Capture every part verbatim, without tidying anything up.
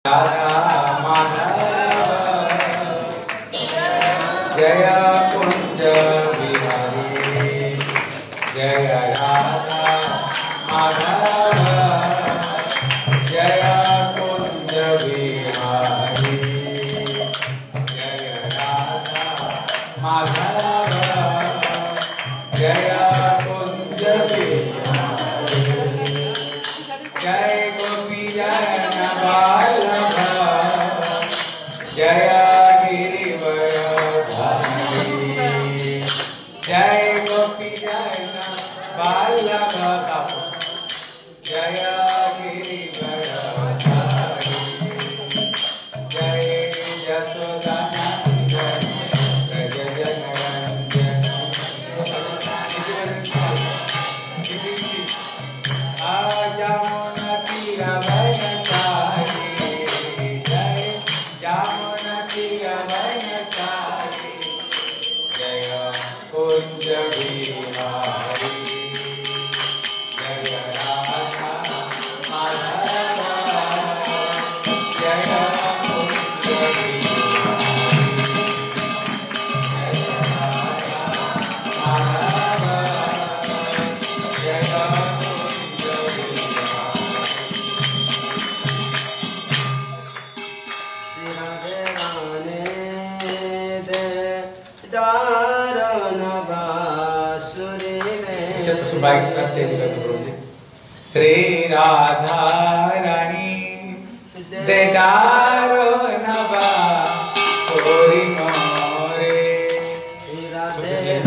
राधा माधव जय कुंज बिहारी जय राधा माधव जय कुंज बिहारी जय राधा माधव जय कुंज बिहारी जय गोपी जय वल्लभ जय गिरिवर धारी जय गोपी जय वल्लभ जय गिरिवर धारी जय यशोदा नंदन जय जनरंजन जमुना तीरा बनचारी जय जमुना तीरा बनचारी जय कुंज बिहारी जय राधा माधव जय कुंज बिहारी जय राधा माधव जय बाइक चलते श्री राधा रानी दे डारो नबा कोरी मोरे राधे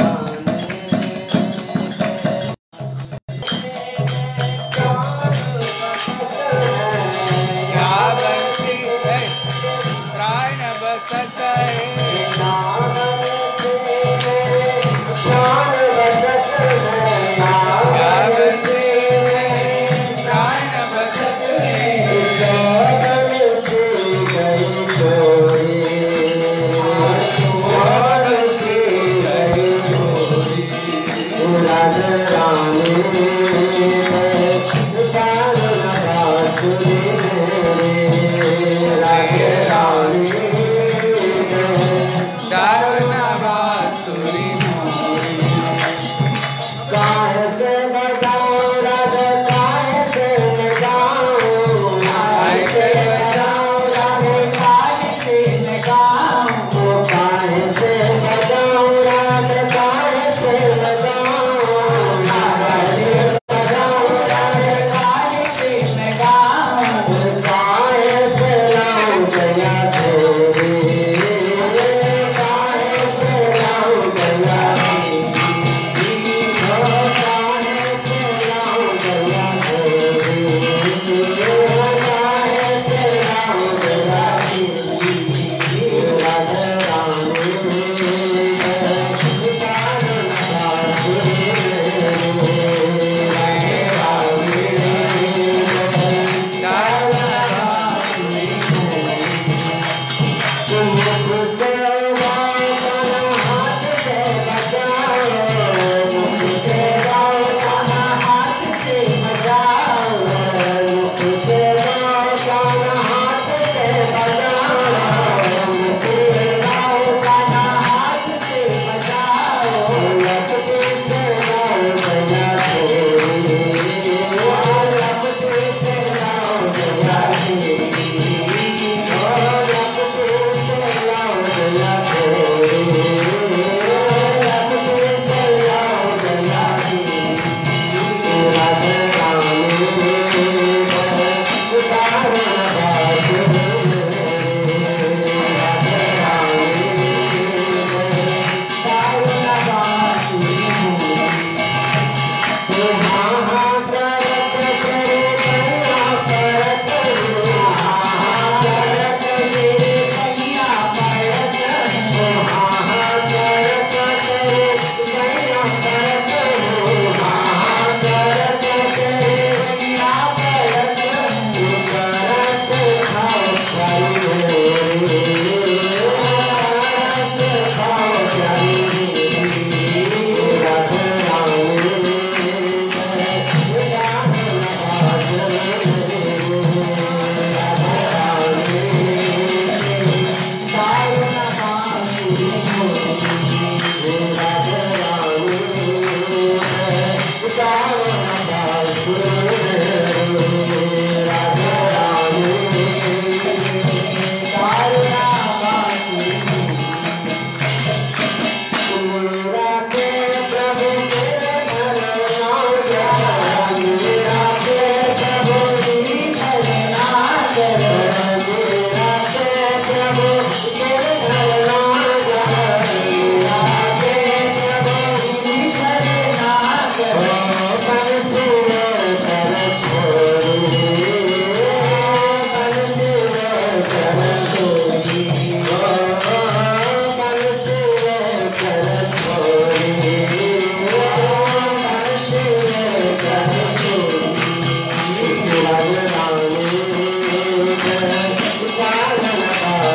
प्राण बसत है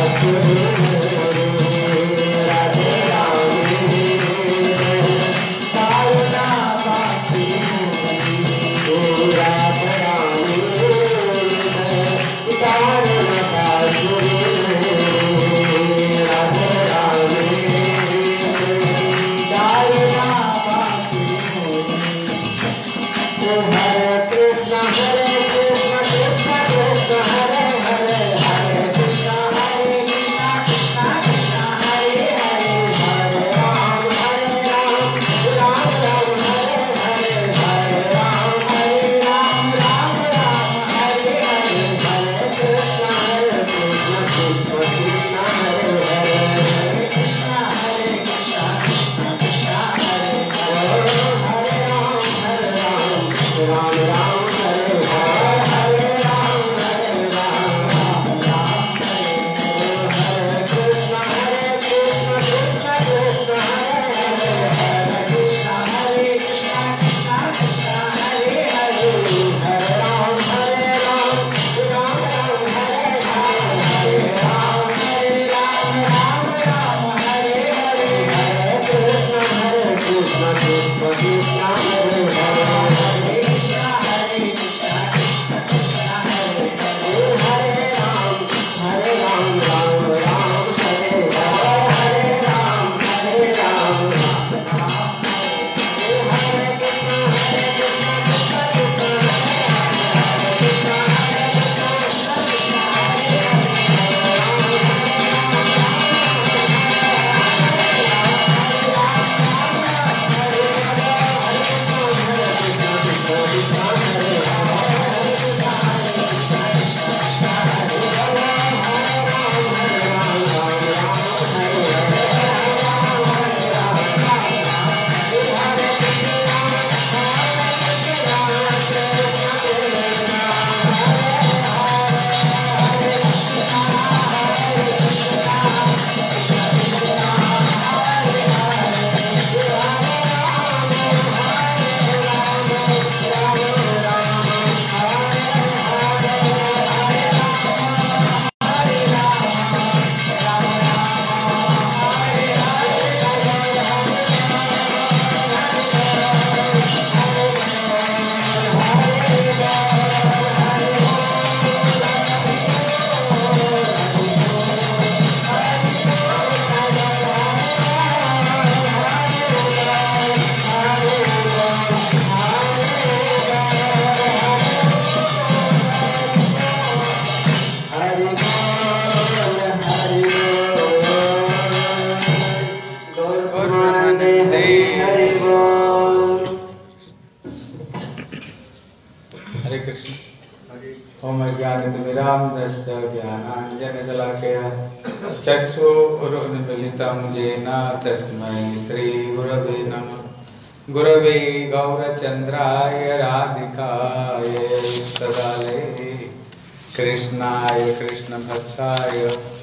चक्षुरुन्मीलितं येन तस्मै श्रीगुरवे नमः। गुरवे गौरचन्द्राय राधिकाय तदालये कृष्णाय कृष्णभक्ताय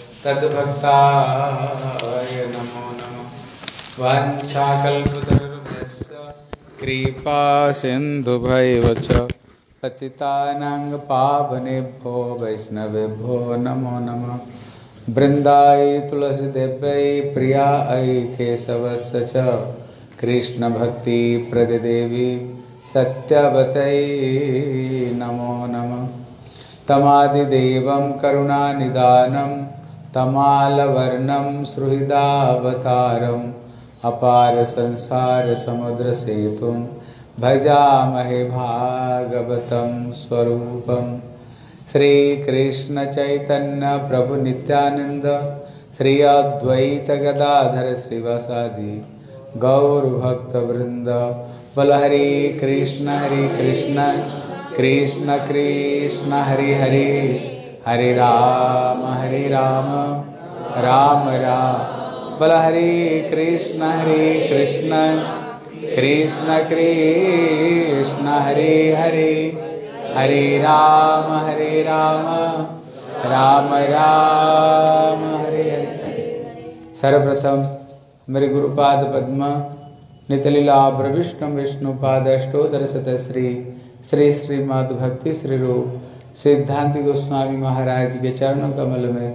तद्भक्ताय नमो नमः। वाञ्छाकल्पतरुभ्यश्च कृपा सिन्धुभैव च पतितानां पावनेभ्यो वैष्णवेभ्यो नमो नमः। वृन्दाय तुलसीदेव्यै प्रियायै केशवस्य च कृष्णभक्तिप्रददेवी सत्यवत्यै नमो नमः। तमादिदेवं करुणानिदानं तमालवर्णं सुहृदावतारम् अपार संसार समुद्र सेतुं भजामहे भागवतं स्वरूपम्। श्री कृष्ण चैतन्य प्रभु नित्यानंद श्री अद्वैत गदाधर श्रीवासादि गौर भक्त वृंद। बोल हरे कृष्ण हरे कृष्ण कृष्ण कृष्ण हरे हरे हरे राम हरे राम राम राम। बोल हरे कृष्ण हरे कृष्ण कृष्ण कृष्ण हरे हरे हरे राम हरे राम राम राम हरे हरे। सर्वप्रथम मेरे गुरुपाद पद्म नितलीला प्रविष्णु विष्णुपाद अष्टोदर शतश्री श्री श्रीमद् भक्ति श्री रूप सिद्धांति गोस्वामी महाराज के चरणों कमल में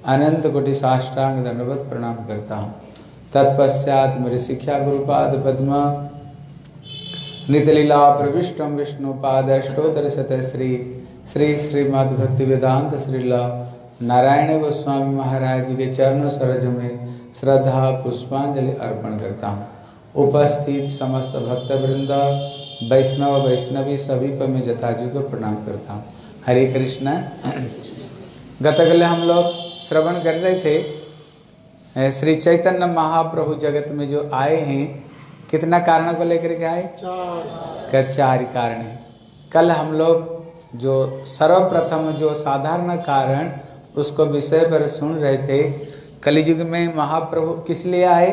अनंत कोटि साष्टांग दंडवत प्रणाम करता हूँ। तत्पश्चात मेरे शिक्षा गुरुपाद पद्म नितलीला प्रविष्टम विष्णुपाद अष्टोत्तर शत श्री श्री श्रीमद् भक्ति वेदांत श्रीला नारायण गोस्वामी महाराज जी के चरणों सरोज में श्रद्धा पुष्पांजलि अर्पण करता हूँ। उपस्थित समस्त भक्त वृंद वैष्णव वैष्णवी सभी को मैं जथाजी को प्रणाम करता हूँ। हरे कृष्णा। गतकल हम लोग श्रवण कर रहे थे श्री चैतन्य महाप्रभु जगत में जो आए हैं, कितना कारण को लेकर के आए? चार चार कारण है। कल हम लोग जो सर्वप्रथम जो साधारण कारण उसको विषय पर सुन रहे थे। कलियुग में महाप्रभु किस लिए आए?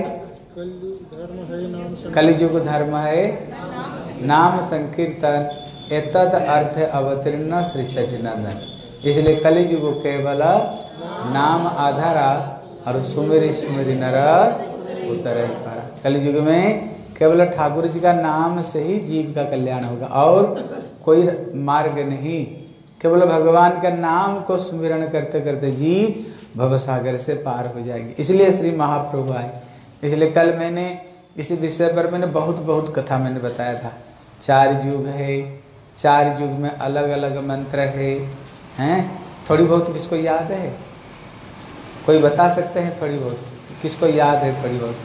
कलियुग धर्म है नाम संकीर्तन, एतद अर्थ अवतीर्ण श्री सच्चिदानंद। इसलिए कलियुग केवल नाम आधारा और सुमेरी सुमेरी नर उतर ही पारा। कलियुग में केवल ठाकुर जी का नाम से ही जीव का कल्याण होगा और कोई मार्ग नहीं। केवल भगवान का नाम को स्मरण करते करते जीव भवसागर से पार हो जाएगी। इसलिए श्री महाप्रभु आए। इसलिए कल मैंने इसी विषय पर मैंने बहुत बहुत कथा मैंने बताया था। चार युग है, चार युग में अलग अलग मंत्र है, हैं? थोड़ी बहुत किसको याद है? कोई बता सकते हैं? थोड़ी बहुत किसको याद है? थोड़ी बहुत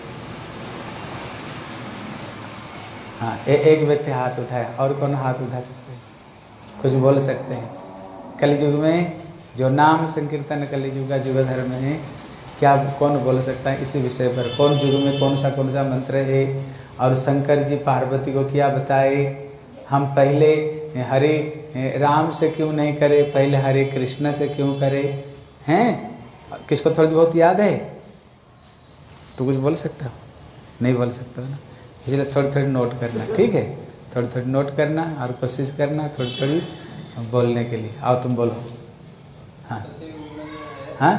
हाँ, ए, एक व्यक्ति हाथ उठाया। और कौन हाथ उठा सकते हैं? कुछ बोल सकते हैं? कलियुग में जो नाम संकीर्तन कलियुग का युग धर्म है, क्या कौन बोल सकता है इसी विषय पर? कौन युग में कौन सा कौन सा मंत्र है? और शंकर जी पार्वती को क्या बताए? हम पहले हरे राम से क्यों नहीं करे, पहले हरे कृष्ण से क्यों करे? हैं? किसको थोड़ी बहुत याद है? तो कुछ बोल सकता हो? नहीं बोल सकता ना। इसलिए थोड़ी थोड़ी नोट करना, ठीक है? थोड़ी थोड़ी नोट करना और कोशिश करना थोड़ी थोड़ी बोलने के लिए। आओ तुम बोलो। हाँ हाँ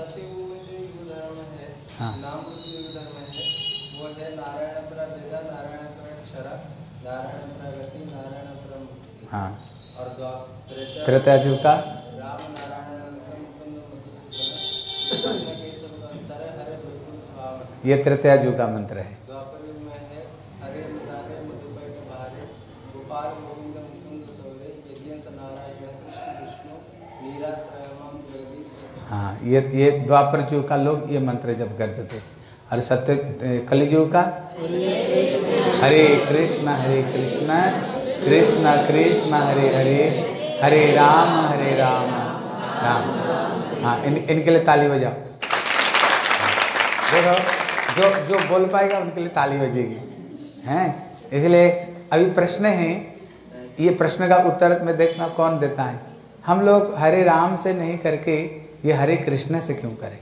हाँ हाँ। त्रेता युग का ये त्रेता युग का मंत्र है। हाँ, ये ये द्वापर युग का लोग ये मंत्र जप करते थे। और सत्य कलियुग का हरे कृष्ण हरे कृष्ण कृष्ण कृष्ण हरे हरे हरे राम हरे राम राम। हाँ, इन इनके लिए ताली बजाओ। देखो जो जो बोल पाएगा उनके लिए ताली बजेगी, हैं? इसलिए अभी प्रश्न है, ये प्रश्न का उत्तर में देखना कौन देता है। हम लोग हरे राम से नहीं करके ये हरे कृष्ण से क्यों करें?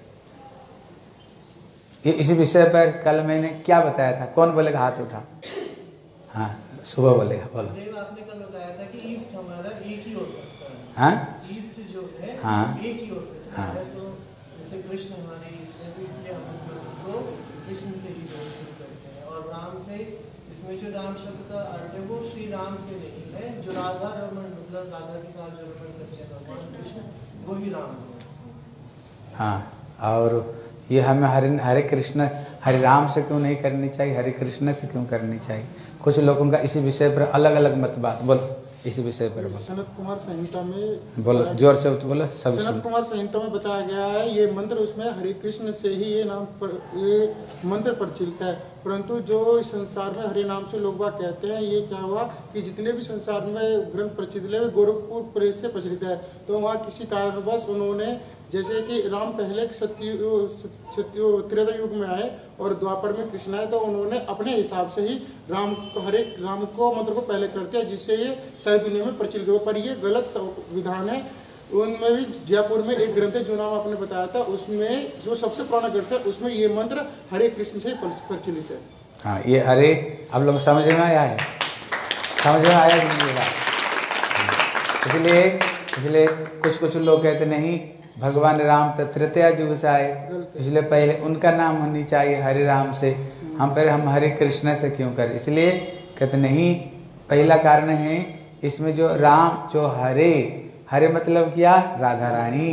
ये इसी विषय पर कल मैंने क्या बताया था? कौन बोलेगा? हाथ उठा। हाँ, सुबह बोलेगा, बोलो। आपने कल बताया था कि ईस्ट हमारा एक ही हो सकता है। हाँ, ईस्ट जो है हाँ, एक ही हो सकता हाँ। है। तो जैसे कृष्ण हमारे ईस्ट है, तो इसलिए हम उसको कृष्ण से ही जोड़ शुरू करते हैं। और राम से, इसमें जो राम शब्द का अर्थ है वो श्री राम से नहीं है। जो राधा रमन, मतलब राधा के साथ जो रमन करते हैं भगवान कृष्ण, वही राम है। हाँ, और ये हमें हरे हरे कृष्ण हरे राम से क्यों नहीं करनी चाहिए, हरे कृष्ण से क्यों करनी चाहिए? कुछ लोगों का इसी विषय पर अलग अलग मत बात। बोलो इसी विषय पर बोलो। सनत कुमार संहिता में बोलो, जोर से बोलो, सब सुन। सनत कुमार संहिता में बताया गया है ये मंत्र, उसमें हरे कृष्ण से ही ये नाम पर ये मंत्र प्रचलित है। परंतु जो संसार में हरे नाम से लोग बात कहते हैं, ये क्या हुआ कि जितने भी संसार में ग्रंथ प्रचलित है गोरखपुर प्रेस से प्रचलित है। तो वहाँ किसी कारणवश उन्होंने, जैसे कि राम पहले सत्य सत्य त्रेता युग में आए और द्वापर में कृष्ण आए, तो उन्होंने अपने हिसाब से ही राम को हरे राम को मंत्र को पहले कर दिया, जिससे ये सारी दुनिया में प्रचलित हो। पर ये गलत विधान है। उनमें भी जयपुर में एक ग्रंथ है जो नाम आपने बताया था, उसमें जो सबसे पुराना ग्रंथ है उसमें ये मंत्र हरे कृष्ण से प्रचलित है। हाँ, ये हरे आप लोग समझ में आया है? समझ में आया कि नहीं? इसलिए इसलिए कुछ कुछ लोग कहते नहीं भगवान राम तो त्रेता युग से आए, इसलिए पहले उनका नाम होनी चाहिए हरे राम से, हम पहले हम हरे कृष्ण से क्यों करें? इसलिए कहते नहीं, पहला कारण है इसमें जो राम जो हरे हरे मतलब क्या? राधा रानी।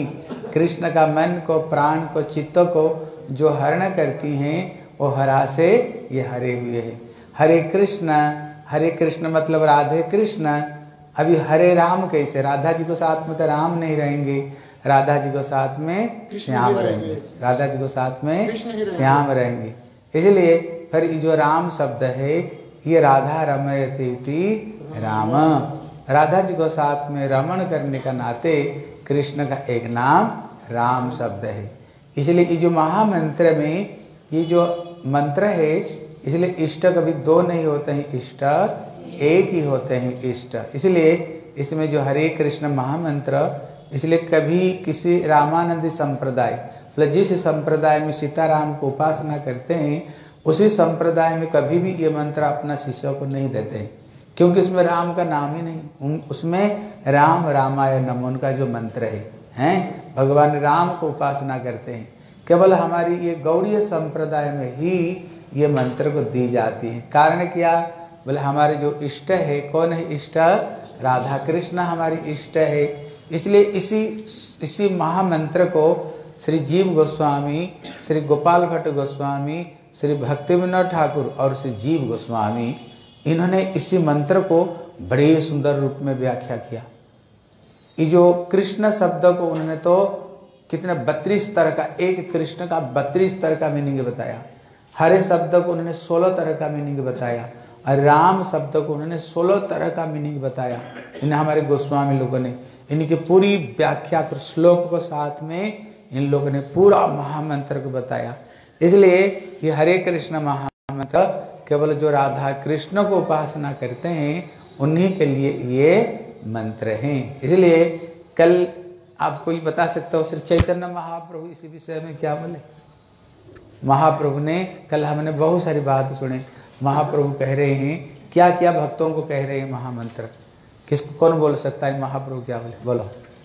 कृष्ण का मन को, प्राण को, चित्त को जो हरण करती हैं वो हरा से ये हरे हुए हैं। हरे कृष्ण, हरे कृष्ण मतलब राधे कृष्ण। अभी हरे राम कैसे? राधा जी को साथ में तो राम नहीं रहेंगे, राधा जी को साथ में श्याम रहेंगे, राधा जी को साथ में श्याम रहेंगे। इसलिए फिर ये जो राम शब्द है ये राधा रमयते इति राम, राधा जी को साथ में रमण करने का नाते कृष्ण का एक नाम राम शब्द है। इसलिए ये जो महामंत्र में ये जो मंत्र है, इसलिए इष्ट कभी दो नहीं होते हैं, इष्ट एक ही होते हैं इष्ट। इसलिए इसमें जो हरे कृष्ण महामंत्र, इसलिए कभी किसी रामानंदी संप्रदाय मतलब जिस संप्रदाय में सीताराम को उपासना करते हैं उसी संप्रदाय में कभी भी ये मंत्र अपना शिष्यों को नहीं देते हैं, क्योंकि उसमें राम का नाम ही नहीं। उसमें राम रामाय नमः उनका जो मंत्र है, हैं भगवान राम को उपासना करते हैं। केवल हमारी ये गौड़ीय संप्रदाय में ही ये मंत्र को दी जाती है। कारण क्या? बोले हमारे जो इष्ट है, कौन है इष्ट? राधा कृष्ण हमारी इष्ट है। इसलिए इसी इसी महामंत्र को श्री जीव गोस्वामी, श्री गोपाल भट्ट गोस्वामी, श्री भक्तिविनोद ठाकुर और श्री जीव गोस्वामी, इन्होंने इसी मंत्र को बड़े सुंदर रूप में व्याख्या किया। ये जो कृष्ण शब्द को उन्होंने तो कितने बत्तीस तरह का, एक कृष्ण का बत्तीस तरह का मीनिंग बताया। हरे शब्द को उन्होंने सोलह तरह का मीनिंग बताया और राम शब्द को उन्होंने सोलह तरह का मीनिंग बताया। इन्हें हमारे गोस्वामी लोगों ने इनकी पूरी व्याख्या कर श्लोक को साथ में इन लोगों ने पूरा महामंत्र को बताया। इसलिए ये हरे कृष्ण महामंत्र केवल जो राधा कृष्ण को उपासना करते हैं उन्हीं के लिए ये मंत्र हैं। इसलिए कल आप कोई बता सकते हो श्री चैतन्य महाप्रभु इसी विषय में क्या बोले? महाप्रभु ने, कल हमने बहुत सारी बात सुने, महाप्रभु कह रहे हैं क्या क्या भक्तों को कह रहे हैं महामंत्र। किसको कौन बोल सकता है महाप्रभु क्या बोले? बोलो।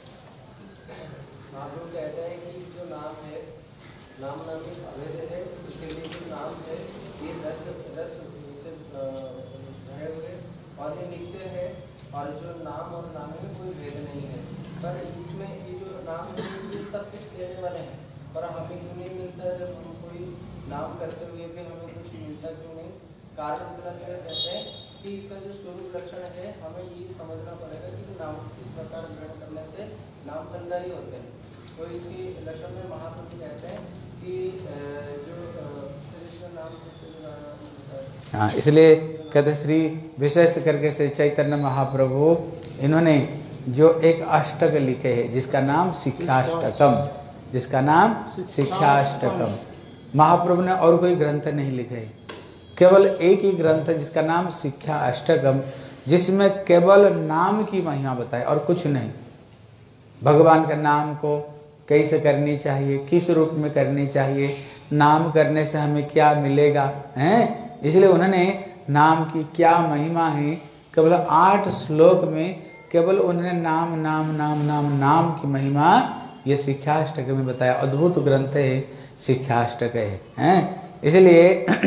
महाप्रभु कहते हैं कि जो नाम है, नाम नाम में अभेद है, इसीलिए जो नाम है ये रस रस से भरे हुए और ये नित्य है, और जो नाम और नाम में कोई भेद नहीं है। पर इसमें ये जो नाम है ये सब कुछ देने वाले हैं, पर हमें क्यों नहीं मिलता? जब हम कोई नाम करते हुए भी हमें कुछ मिलता क्यों नहीं? कारण इतना कहते हैं कि इसका जो स्वरूप लक्षण है हमें ये समझना पड़ेगा कि नाम किस प्रकार ग्रहण करने से नाम फलदायी होते हैं। तो इसकी लक्षण में महाप्रभु कहते हैं कि जो कृष्ण नाम, हाँ, इसलिए कहते श्री विशेष करके श्री चैतन्य महाप्रभु इन्होंने जो एक अष्टक लिखे है जिसका नाम शिक्षाष्टकम, जिसका नाम शिक्षाष्टकम। महाप्रभु ने और कोई ग्रंथ नहीं लिखे, केवल एक ही ग्रंथ जिसका नाम शिक्षा अष्टकम, जिसमें केवल नाम की महिमा बताए और कुछ नहीं। भगवान का नाम को कैसे करनी चाहिए, किस रूप में करनी चाहिए, नाम करने से हमें क्या मिलेगा, हैं? इसलिए उन्होंने नाम की क्या महिमा है केवल आठ श्लोक में केवल उन्होंने नाम नाम नाम नाम नाम की महिमा ये शिक्षाष्टक में बताया। अद्भुत ग्रंथ है शिक्षाष्टक है, हैं? इसलिए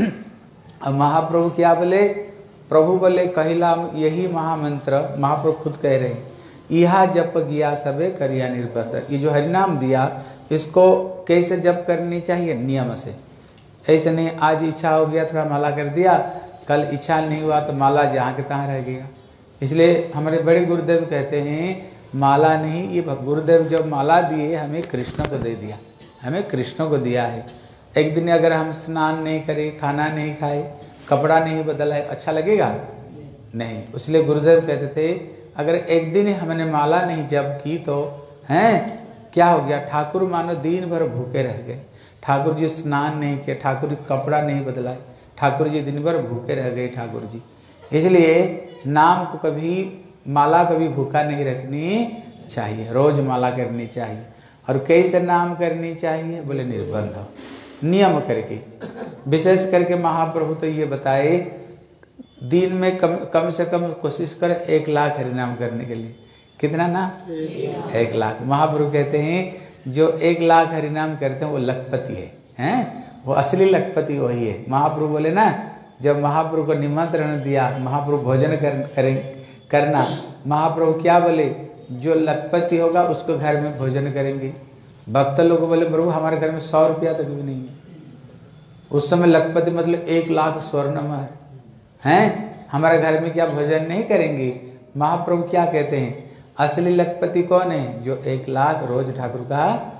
अब महाप्रभु क्या बोले? प्रभु बोले कहिला यही महामंत्र, महाप्रभु खुद कह रहे हैं यहा जप गया सबे करिया निर्बत। ये जो हरिनाम दिया इसको कैसे जप करनी चाहिए? नियम से। ऐसे नहीं आज इच्छा हो गया थोड़ा माला कर दिया, कल इच्छा नहीं हुआ तो माला जहाँ के तहाँ रह गया। इसलिए हमारे बड़े गुरुदेव कहते हैं माला नहीं, ये गुरुदेव जब माला दिए हमें कृष्ण को दे दिया, हमें कृष्ण को दिया है। एक दिन अगर हम स्नान नहीं करें, खाना नहीं खाए, कपड़ा नहीं बदला, अच्छा लगेगा? नहीं। इसलिए गुरुदेव कहते थे अगर एक दिन हमने माला नहीं जप की तो हैं क्या हो गया? ठाकुर मानो दिन भर भूखे रह गए, ठाकुर जी स्नान नहीं किए, ठाकुर जी कपड़ा नहीं बदलाए, ठाकुर जी दिन भर भूखे रह गए ठाकुर जी। इसलिए नाम को कभी माला कभी भूखा नहीं रखनी चाहिए, रोज माला करनी चाहिए। और कैसे नाम करनी चाहिए? बोले निर्बंध नियम करके। विशेष करके महाप्रभु तो ये बताए दिन में कम कम से कम कोशिश कर एक लाख हरिनाम करने के लिए। कितना ना? एक लाख। महाप्रभु कहते हैं जो एक लाख हरिनाम करते हैं वो लखपति है, हैं? वो असली लखपति वही है। महाप्रभु बोले ना जब महाप्रभु को निमंत्रण दिया, महाप्रभु भोजन कर, करें करना, महाप्रभु क्या बोले? जो लखपति होगा उसको घर में भोजन करेंगे, भक्त लोग बोले प्रभु हमारे घर में सौ रुपया तक भी नहीं है। उस समय लखपति मतलब एक लाख स्वर्ण है हैं, हमारे घर में क्या भोजन नहीं करेंगे? महाप्रभु क्या कहते हैं, असली लखपति कौन है? जो एक लाख रोज ठाकुर का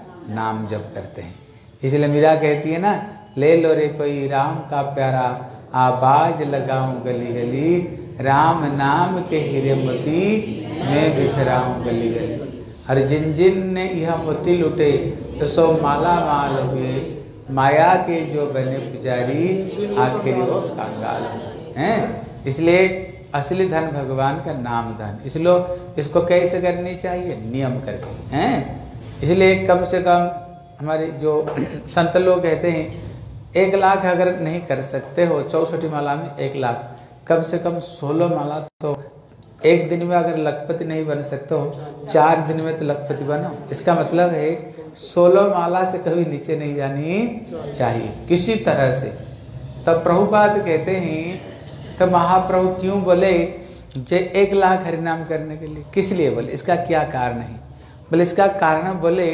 नाम जप करते हैं। इसलिए मीरा कहती है ना, ले लो रे कोई राम का प्यारा, आवाज लगाऊं गली गली, राम नाम के हीरे मोती मैं बिखराऊं गली गली। हर जिन जिन ने यह मोती लुटे तो सो माला माल हुए, माया के जो बने पुजारी आखिर वो कंगाल हैं। इसलिए असली धन भगवान का नाम धन। इसलिए इसको कैसे करनी चाहिए? नियम करके हैं। इसलिए कम से कम हमारे जो संत लोग कहते हैं एक लाख अगर नहीं कर सकते हो चौसठी माला में एक लाख, कम से कम सोलह माला तो एक दिन में अगर लखपति नहीं बन सकते हो चार दिन में तो लखपति बनो। इसका मतलब है सोलह माला से कभी नीचे नहीं जानी चाहिए किसी तरह से। तब प्रभुपाद कहते हैं तो महाप्रभु क्यों बोले जे एक लाख हरिनाम करने के लिए, किस लिए बोले, इसका क्या कारण है? बोले इसका कारण बोले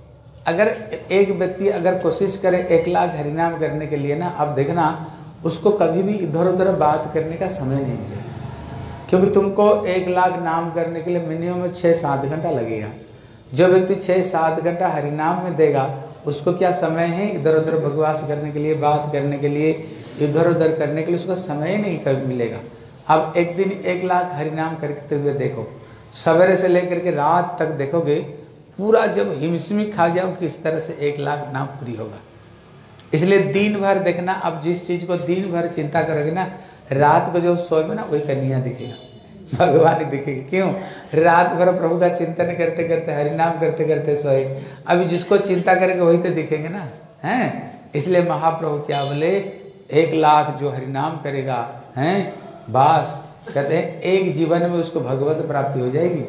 अगर एक व्यक्ति अगर कोशिश करे एक लाख हरिनाम करने के लिए ना, अब देखना उसको कभी भी इधर उधर बात करने का समय नहीं मिलेगा, क्योंकि तुमको एक लाख नाम करने के लिए मिनिमम छः सात घंटा लगेगा। जो व्यक्ति छः सात घंटा हरिनाम में देगा उसको क्या समय है इधर उधर बकवास करने के लिए, बात करने के लिए, इधर उधर करने के लिए उसको समय नहीं कभी मिलेगा। अब एक दिन एक लाख हरिनाम करते हुए देखो, सवेरे से लेकर के रात तक देखोगे, पूरा जब हिमशिमी खा जाओ किस तरह से एक लाख नाम पूरी होगा। इसलिए दिन भर देखना, अब जिस चीज को दिन भर चिंता करोगे ना, रात को जो सोए ना वही कन्हैया दिखेगा, भगवान ही दिखेगी। क्यों? रात भर प्रभु का चिंतन करते करते हरिनाम करते करते सोए, अभी जिसको चिंता करेंगे वही तो दिखेंगे ना, हैं। इसलिए महाप्रभु क्या बोले, एक लाख जो हरिनाम करेगा हैं बस कहते हैं एक जीवन में उसको भगवत प्राप्ति हो जाएगी,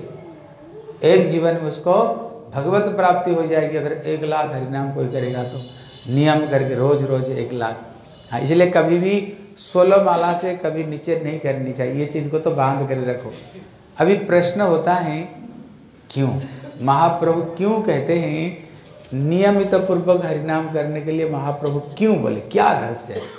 एक जीवन में उसको भगवत प्राप्ति हो जाएगी अगर एक लाख हरिनाम कोई करेगा तो, नियम करके रोज रोज एक लाख। हाँ, इसलिए कभी भी सोलह माला से कभी नीचे नहीं करनी चाहिए, ये चीज को तो बांध कर रखो। अभी प्रश्न होता है क्यों महाप्रभु क्यों कहते हैं नियमित पूर्वक हरिनाम करने के लिए, महाप्रभु क्यों बोले, क्या रहस्य है?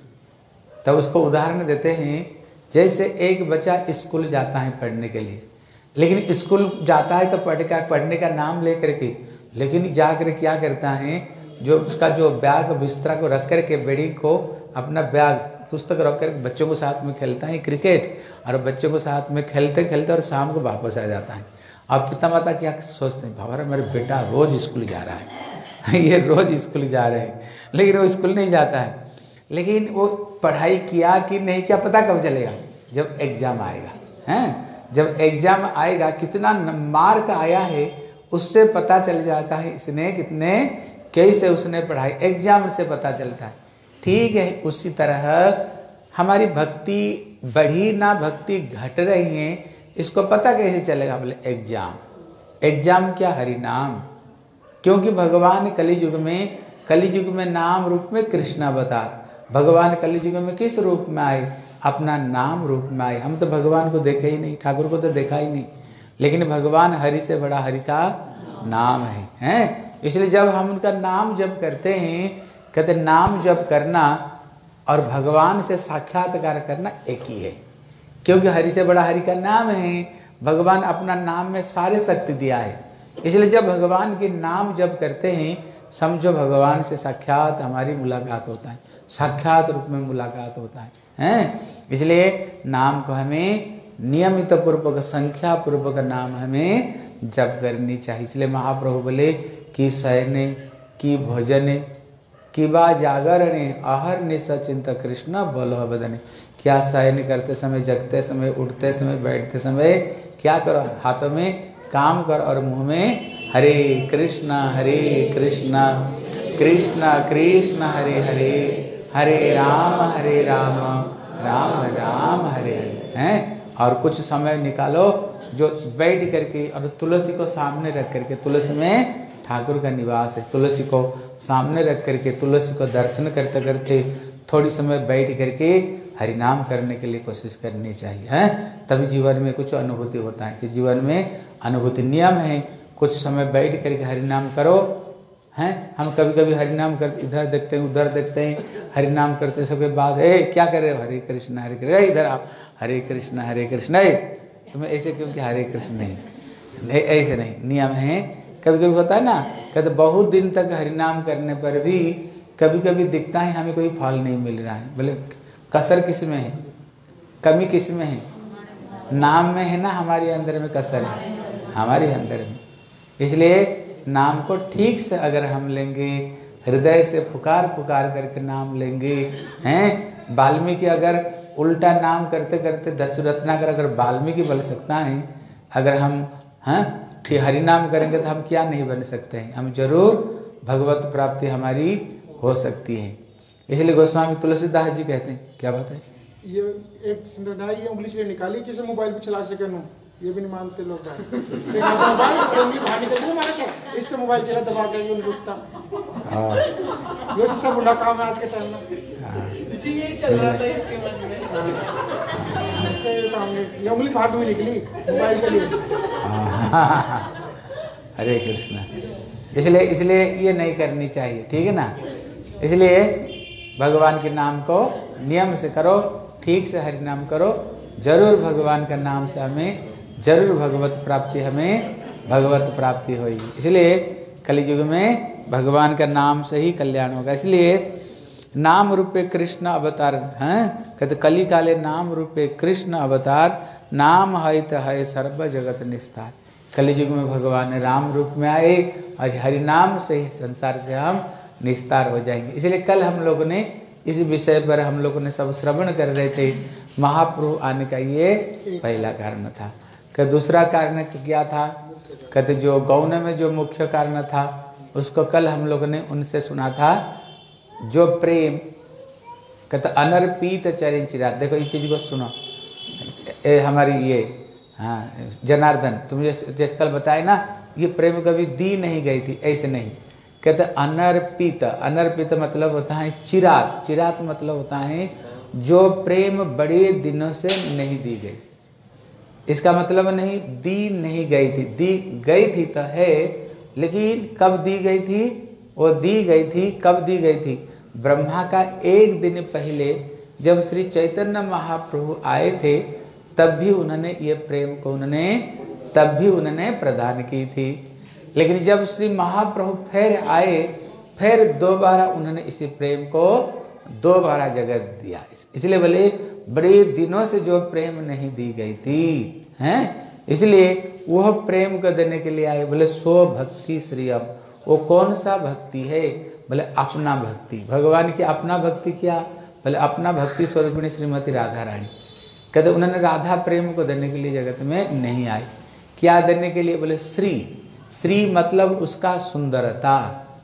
तब तो उसको उदाहरण देते हैं, जैसे एक बच्चा स्कूल जाता है पढ़ने के लिए, लेकिन स्कूल जाता है तो पढ़ का पढ़ने का नाम लेकर के, लेकिन जाकर क्या करता है, जो उसका जो बैग बिस्तरा को रख कर के, बेड़ी को अपना बैग पुस्तक रख कर बच्चों को साथ में खेलता है क्रिकेट, और बच्चों को साथ में खेलते खेलते और शाम को वापस आ जाता है। अब पिता माता क्या सोचते हैं, बाबा मेरे बेटा रोज स्कूल जा रहा है ये रोज स्कूल जा रहे हैं, लेकिन वो स्कूल नहीं जाता है। लेकिन वो पढ़ाई किया कि नहीं क्या पता कब चलेगा, जब एग्जाम आएगा, हैं जब एग्जाम आएगा कितना मार्क आया है उससे पता चल जाता है इसने कितने कैसे उसने पढ़ाई, एग्जाम से पता चलता है। ठीक है, उसी तरह हमारी भक्ति बढ़ी ना भक्ति घट रही है, इसको पता कैसे चलेगा? बोले एग्जाम। एग्जाम क्या? हरि नाम। क्योंकि भगवान कलियुग में कलियुग में नाम रूप में कृष्ण अवतार, भगवान कलियुग में किस रूप में आए? अपना नाम रूप में आए। हम तो भगवान को देखे ही नहीं, ठाकुर को तो देखा ही नहीं, लेकिन भगवान हरि से बड़ा हरि का नाम है, हैं? इसलिए जब हम उनका नाम जप करते हैं, कहते नाम जप करना और भगवान से साक्षात्कार करना एक ही है, क्योंकि हरि से बड़ा हरि का नाम है। भगवान अपना नाम में सारे शक्ति दिया है, इसलिए जब भगवान के नाम जप करते हैं समझो भगवान से साक्षात हमारी मुलाकात होता है, साक्षात रूप में मुलाकात होता है, हैं? इसलिए नाम को हमें नियमित पूर्वक संख्या पूर्वक नाम हमें जप करनी चाहिए। इसलिए महाप्रभु बोले कि शयने कि भोजने कि बा जागरणे आहरने सचिंत कृष्ण बोलो बदने। क्या शयन करते समय, जगते समय, उठते समय, बैठते समय क्या करो? हाथों में काम कर और मुंह में हरे कृष्ण हरे कृष्ण कृष्ण कृष्ण हरे हरे हरे राम हरे राम राम राम हरे हरे, हैं? और कुछ समय निकालो जो बैठ करके और तुलसी को सामने रख करके, तुलसी में ठाकुर का निवास है, तुलसी को सामने रख करके तुलसी को दर्शन करते करते थोड़ी समय बैठ करके हरिनाम करने के लिए कोशिश करनी चाहिए, हैं? तभी जीवन में कुछ अनुभूति होता है कि जीवन में अनुभूति नियम है। कुछ समय बैठ करके हरिनाम करो, हैं हम कभी कभी हरिनाम करते, इधर देखते हैं उधर देखते हैं, हरिनाम करते सबके बाद ए क्या कर रहे हो, हरे कृष्ण हरे कृष्ण, इधर आप हरे कृष्ण हरे कृष्ण, तुम्हें ऐसे क्योंकि हरे कृष्ण नहीं, नहीं ऐसे नहीं नियम है। कभी कभी होता है ना, कहते बहुत दिन तक हरिनाम करने पर भी कभी कभी दिखता है हमें कोई फल नहीं मिल रहा है। बोले कसर किस में है, कमी किस में है, नाम में है ना, हमारे अंदर में कसर है, हमारे अंदर में। इसलिए नाम को ठीक से अगर हम लेंगे, हृदय से पुकार पुकार करके नाम लेंगे, हैं वाल्मीकि अगर उल्टा नाम करते करते दस रत्नाकर अगर वाल्मीकि बन सकता है, अगर हम हैं ठीक हरि नाम करेंगे तो हम क्या नहीं बन सकते हैं, हम जरूर भगवत प्राप्ति हमारी हो सकती है। इसलिए गोस्वामी तुलसीदास जी कहते हैं, क्या बात है, ये एक सुंदरनाई ये उंगली से निकाली किसी मोबाइल पे चला सके नु, ये भी नहीं मानते लोग। एक हाथ में मोबाइल और उंगली बाहर निकल हमारे से, इससे मोबाइल चला दबा के ये रुकता। हां ये सबसे बुरा काम है आज के टाइम में। जी ये चल रहा था इसके मन में, ये उंगली बाहर में निकली मोबाइल के लिए। हरे कृष्ण। इसलिए इसलिए ये नहीं करनी चाहिए, ठीक है ना। इसलिए भगवान के नाम को नियम से करो, ठीक से हरि नाम करो, जरूर भगवान का नाम से हमें जरूर भगवत प्राप्ति, हमें भगवत प्राप्ति होगी। इसलिए कलियुग में भगवान का नाम से ही कल्याण होगा। इसलिए नाम रूपे कृष्ण अवतार हैं, कहते कली काले नाम रूपे कृष्ण अवतार, नाम है तो है सर्व जगत निस्तार। कलियुग में भगवान राम रूप में आए और हरि नाम से ही संसार से हम निस्तार हो जाएंगे। इसलिए कल हम लोगों ने इस विषय पर हम लोगों ने सब श्रवण कर रहे थे, महाप्रभु आने का ये पहला कारण था। कि दूसरा कारण क्या था, कहते जो गौन में जो मुख्य कारण था उसको कल हम लोगों ने उनसे सुना था, जो प्रेम कहते अनर्पित चरण चिराग। देखो इस चीज को सुनो, ए हमारी ये हाँ जनार्दन तुम जैसे कल बताए ना, ये प्रेम कभी दी नहीं गई थी, ऐसे नहीं। कहते अनर्पित, अनर्पित मतलब होता है चिराग, चिराग मतलब होता है जो प्रेम बड़े दिनों से नहीं दी गई। इसका मतलब नहीं दी नहीं गई थी, दी गई थी तो है, लेकिन कब दी गई थी, वो दी गई थी कब दी गई थी, ब्रह्मा का एक दिन पहले जब श्री चैतन्य महाप्रभु आए थे तब भी उन्होंने ये प्रेम को उन्होंने तब भी उन्होंने प्रदान की थी। लेकिन जब श्री महाप्रभु फिर आए, फिर दोबारा उन्होंने इसी प्रेम को दोबारा जगत दिया। इसलिए बोले बड़े दिनों से जो प्रेम नहीं दी गई थी, हैं इसलिए वह प्रेम को देने के लिए आए। बोले सो भक्ति श्रियम, वो कौन सा भक्ति है, बोले अपना भक्ति। भगवान की अपना भक्ति क्या, बोले अपना भक्ति स्वरूपिणी श्रीमती राधा रानी। कहते उन्होंने राधा प्रेम को देने के लिए जगत में नहीं आए, क्या देने के लिए, बोले श्री। श्री मतलब उसका सुंदरता,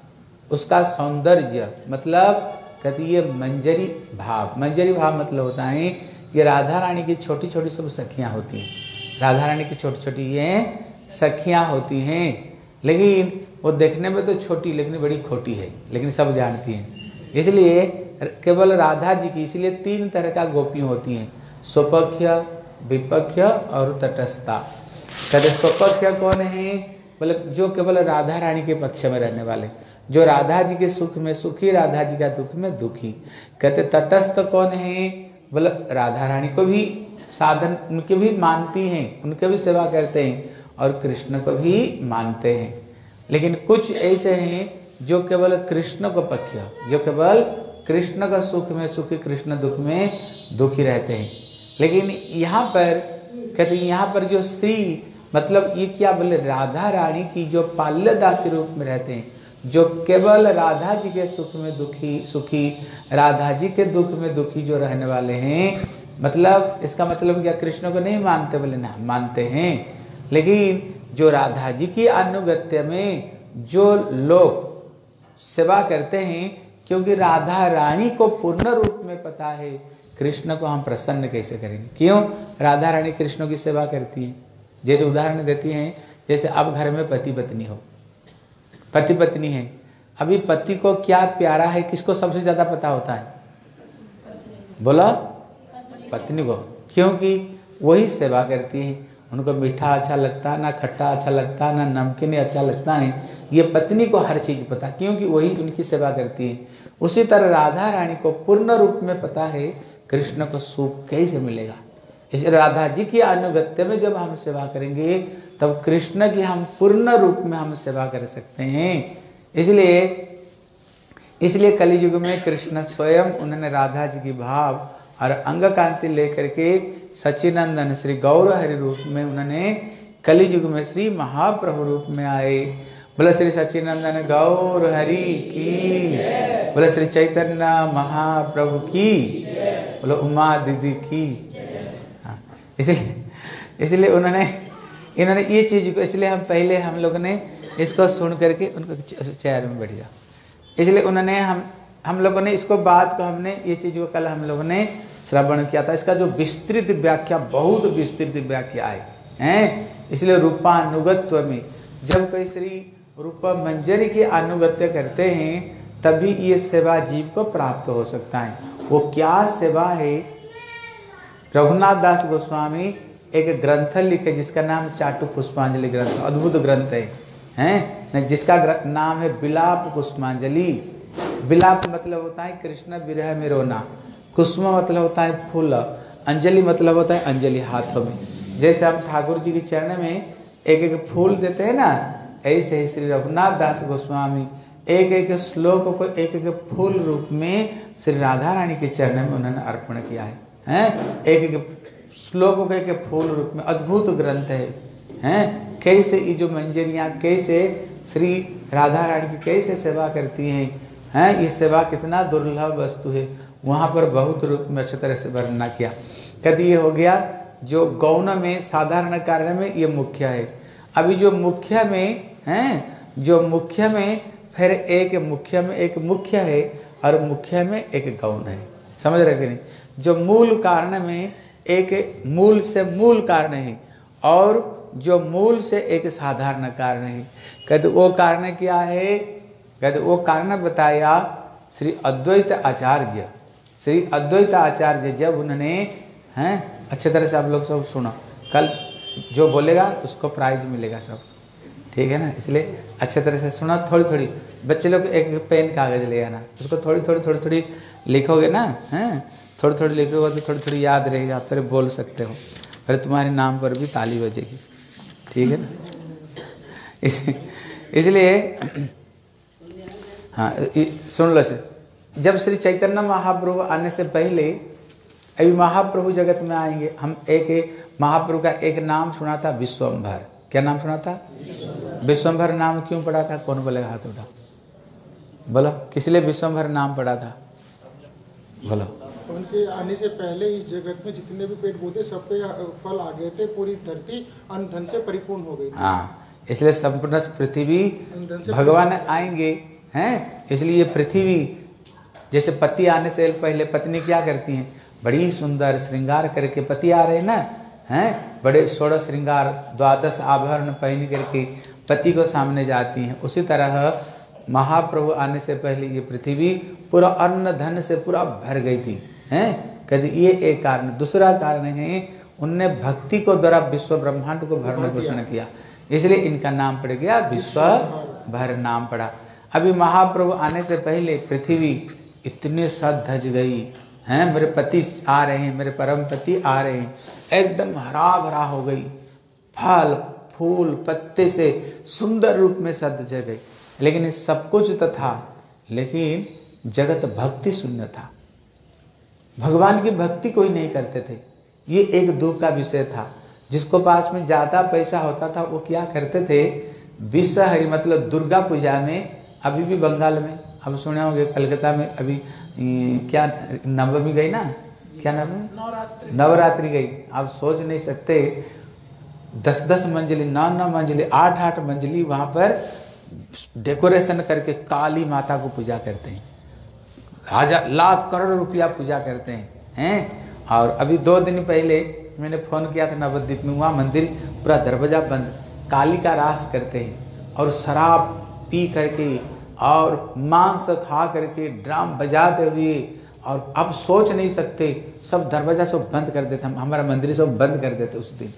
उसका सौंदर्य, मतलब कहते ये मंजरी भाव। मंजरी भाव मतलब होता है ये राधा रानी की छोटी छोटी सब सखियां होती हैं, राधा रानी की छोटी छोटी ये सखियां होती हैं, लेकिन वो देखने में तो छोटी लेकिन बड़ी खोटी है, लेकिन सब जानती हैं। इसलिए केवल राधा जी की, इसलिए तीन तरह का गोपियां होती हैं, स्वपक्ष, विपक्ष और तटस्था। कहते स्वपक्ष कौन है, बोले जो केवल राधा रानी के पक्ष में रहने वाले, जो राधा जी के सुख में सुखी, राधा जी का दुख में दुखी। कहते तटस्थ कौन है, बोले राधा रानी को भी साधन उनके भी मानती हैं, उनके भी सेवा करते हैं और कृष्ण को भी मानते हैं। लेकिन कुछ ऐसे हैं जो केवल कृष्ण को पक्ष, जो केवल कृष्ण का सुख में सुखी, कृष्ण दुख में दुखी रहते हैं। लेकिन यहाँ पर कहते यहाँ पर जो श्री मतलब ये क्या, बोले राधा रानी की जो पाल्य दासी रूप में रहते हैं, जो केवल राधा जी के सुख में दुखी सुखी, राधा जी के दुख में दुखी जो रहने वाले हैं। मतलब इसका मतलब क्या, कृष्ण को नहीं मानते, बोले ना मानते हैं, लेकिन जो राधा जी की अनुगत्य में जो लोग सेवा करते हैं, क्योंकि राधा रानी को पूर्ण रूप में पता है कृष्ण को हम प्रसन्न कैसे करेंगे। क्यों, राधा रानी कृष्ण की सेवा करती हैं। जैसे उदाहरण देती हैं, जैसे अब घर में पति पत्नी हो, पति पत्नी है, अभी पति को क्या प्यारा है, किसको सबसे ज्यादा पता होता है, बोला पत्नी को, क्योंकि वही सेवा करती है, उनको मीठा अच्छा लगता, ना खट्टा अच्छा लगता, ना नमकीन अच्छा लगता है। ये पत्नी को हर चीज़ पता, क्योंकि वही उनकी सेवा करती है। उसी तरह राधा रानी को पूर्ण रूप में पता है कृष्ण को सुख कैसे मिलेगा। इस राधा जी की अनुगत्य में जब हम सेवा करेंगे तब कृष्ण की हम पूर्ण रूप में हम सेवा कर सकते हैं। इसलिए इसलिए कलियुग में कृष्ण स्वयं उन्होंने राधा जी की भाव और अंग कांति लेकर के सच्चिनंदन श्री गौर हरि रूप में उन्होंने कलियुग में श्री महाप्रभु रूप में आए। बोले श्री सच्चिनंदन गौर हरि की, बोले श्री चैतन्य महाप्रभु की, बोले उमा दीदी की। हाँ, इसलिए इसलिए उन्होंने इन्होंने ये चीज को, इसलिए हम पहले हम लोग ने इसको सुन करके उनको चेयर में बैठ गया। इसलिए उन्होंने हम हम लोगों ने इसको बात को हमने ये चीज को कल हम लोगों ने श्रवण किया था। इसका जो विस्तृत व्याख्या, बहुत विस्तृत व्याख्या है, हैं? इसलिए रूपानुगत्व में जब कोई श्री रूप मंजरी की अनुगत्य करते हैं तभी ये सेवा जीव को प्राप्त हो सकता है। वो क्या सेवा है? रघुनाथ दास गोस्वामी एक ग्रंथ लिखे जिसका नाम चाटु पुष्पांजलि ग्रंथ, अद्भुत ग्रंथ है, हैं? जिसका नाम है विलाप पुष्पांजलि। विलाप मतलब होता है कृष्ण विरह में रोना, कुसुम मतलब होता है फूल, अंजलि मतलब होता है अंजलि हाथों में। जैसे हम ठाकुर जी के चरण में एक एक फूल देते हैं ना, ऐसे ही श्री रघुनाथ दास गोस्वामी एक एक श्लोक को एक एक फूल रूप में श्री राधा रानी के चरण में उन्होंने अर्पण किया है, हैं? एक एक श्लोक को एक एक फूल रूप में। अद्भुत ग्रंथ है, हैं? कैसे ये जो मंजरियाँ कैसे श्री राधा रानी की कैसे सेवा करती हैं, हैं? ये सेवा कितना दुर्लभ वस्तु है। वहाँ पर बहुत रूप में अच्छी तरह से वर्णना किया। कभी ये हो गया जो गौण में साधारण कार्य में ये मुख्य है। अभी जो मुख्य में हैं, जो मुख्य में फिर एक मुख्य में एक मुख्य है और मुख्य में एक गौण है। समझ रहे कि नहीं? जो मूल कारण में एक मूल से मूल कारण है और जो मूल से एक साधारण कारण है। कहते वो कारण क्या है? कहते वो कारण बताया श्री अद्वैत आचार्य। श्री अद्वैत आचार्य जब उन्होंने, हैं, अच्छे तरह से आप लोग सब सुनो, कल जो बोलेगा उसको प्राइज मिलेगा सब, ठीक है ना? इसलिए अच्छे तरह से सुनो। थोड़ी थोड़ी बच्चे लोग एक पेन कागज ले आना, उसको थोड़ी थोड़ी थोड़ी थोड़ी लिखोगे ना, हैं? थोड़ी थोड़ी लिखोगे तो थोड़ी थोड़ी याद रहेगा, फिर बोल सकते हो, फिर तुम्हारे नाम पर भी ताली बजेगी, ठीक है ना? इस इसलिए हाँ, सुन लो। जब श्री चैतन्य महाप्रभु आने से पहले अभी महाप्रभु जगत में आएंगे, हम एक, एक महाप्रभु का एक नाम सुना था, विश्वम्भर। क्या नाम सुना था? विश्वम्भर नाम क्यों पड़ा था? कौन बोलेगा? हाथ उठा, बोलो किस लिए विश्वम्भर नाम पड़ा था? बोलो। उनके आने से पहले इस जगत में जितने भी पेड़ पौधे सब पे फल आ गए थे, पूरी धरती अन्न धन से परिपूर्ण हो गई थी। हाँ, इसलिए संपूर्ण पृथ्वी भगवान आएंगे, हैं? इसलिए ये पृथ्वी, जैसे पति आने से पहले पत्नी क्या करती हैं? बड़ी सुंदर श्रृंगार करके, पति आ रहे ना, हैं? बड़े सोलह श्रृंगार द्वादश आभरण पहन करके पति को सामने जाती हैं। उसी तरह महाप्रभु आने से पहले ये पृथ्वी पूरा अन्न धन से पूरा भर गई थी, हैं? कहते ये एक कारण। दूसरा कारण है उनने भक्ति को द्वारा विश्व ब्रह्मांड को भरण पोषण किया, इसलिए इनका नाम पड़ गया विश्व भर नाम पड़ा। अभी महाप्रभु आने से पहले पृथ्वी इतने सज धज गई, हैं? मेरे पति आ रहे हैं, मेरे परम पति आ रहे हैं, एकदम हरा भरा हो गई, फल फूल पत्ते से सुंदर रूप में सज धज गई। लेकिन सब कुछ तो था, लेकिन जगत भक्ति शून्य था। भगवान की भक्ति कोई नहीं करते थे। ये एक दुख का विषय था। जिसको पास में ज्यादा पैसा होता था वो क्या करते थे? विश्व हरि मतलब दुर्गा पूजा में, अभी भी बंगाल में अब सुने होंगे, कलकत्ता में अभी क्या नवमी गई ना, क्या नवमी? नवरात्रि गई। आप सोच नहीं सकते, दस दस मंजिली, नौ नौ मंजिली, आठ आठ मंजिली वहां पर डेकोरेशन करके काली माता को पूजा करते हैं। हजार लाख करोड़ रुपया पूजा करते हैं, हैं? और अभी दो दिन पहले मैंने फोन किया था नवद्वीप में, वहाँ मंदिर पूरा दरवाजा बंद, काली का रास करते हैं और शराब पी करके और मांस खा करके ड्राम बजाते हुए, और अब सोच नहीं सकते, सब दरवाजा सब बंद कर देते, हम हमारा मंदिर सब बंद कर देते उस दिन।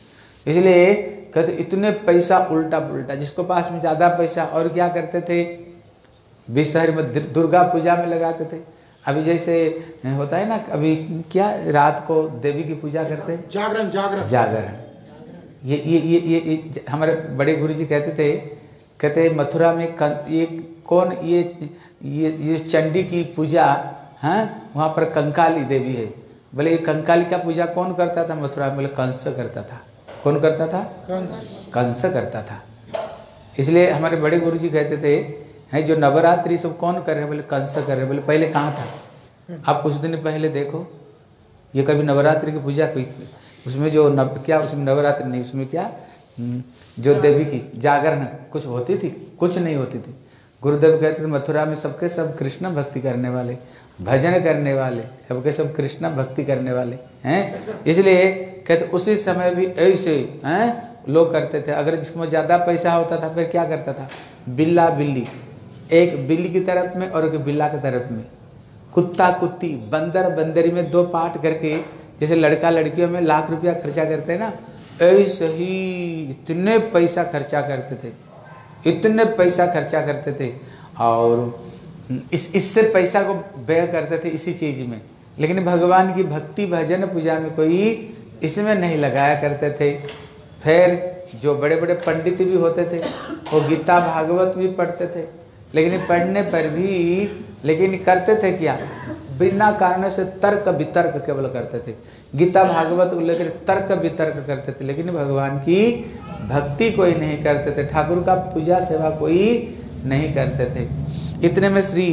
इसलिए कहते इतने पैसा उल्टा पुल्टा, जिसको पास में ज्यादा पैसा और क्या करते थे, विषहर में दुर्गा पूजा में लगाते थे। अभी जैसे होता है ना, अभी क्या रात को देवी की पूजा करते हैं, जागरण जागरण जागरण। ये ये ये ये, ये हमारे बड़े गुरु जी कहते थे, कहते मथुरा में ये कौन ये ये ये चंडी की पूजा, हाँ वहाँ पर कंकाली देवी है। बोले ये कंकाली का पूजा कौन करता था मथुरा में? बोले कंस करता था। कौन करता था? कंस कंस करता था। इसलिए हमारे बड़े गुरु जी कहते थे, हैं जो नवरात्रि सब कौन कर रहे हैं? बोले कंस कर रहे हैं। बोले पहले कहाँ था? आप कुछ दिन पहले देखो, ये कभी नवरात्रि की पूजा कोई, उसमें जो नव, क्या उसमें नवरात्रि नहीं, उसमें क्या जो देवी की जागरण कुछ होती थी? कुछ नहीं होती थी। गुरुदेव कहते थे मथुरा में सबके सब कृष्ण भक्ति करने वाले, भजन करने वाले, सबके सब कृष्ण भक्ति करने वाले हैं। इसलिए कहते उसी समय भी ऐसे हैं लोग करते थे। अगर जिसमें ज्यादा पैसा होता था फिर क्या करता था? बिल्ला बिल्ली, एक बिल्ली की तरफ में और एक बिल्ला की तरफ में, कुत्ता कुत्ती, बंदर बंदरी में दो पार्ट करके, जैसे लड़का लड़कियों में लाख रुपया खर्चा करते हैं ना, ऐसे ही इतने पैसा खर्चा करते थे, इतने पैसा खर्चा करते थे। और इस इससे पैसा को व्यय करते थे इसी चीज में, लेकिन भगवान की भक्ति भजन पूजा में कोई इसमें नहीं लगाया करते थे। फिर जो बड़े बड़े पंडित भी होते थे वो गीता भागवत भी पढ़ते थे, लेकिन पढ़ने पर भी लेकिन करते थे क्या? बिना कारण से तर्क वितर्क केवल करते थे। गीता भागवत को लेकर तर्क वितर्क करते थे, लेकिन भगवान की भक्ति कोई नहीं करते थे, ठाकुर का पूजा सेवा कोई नहीं करते थे। इतने में श्री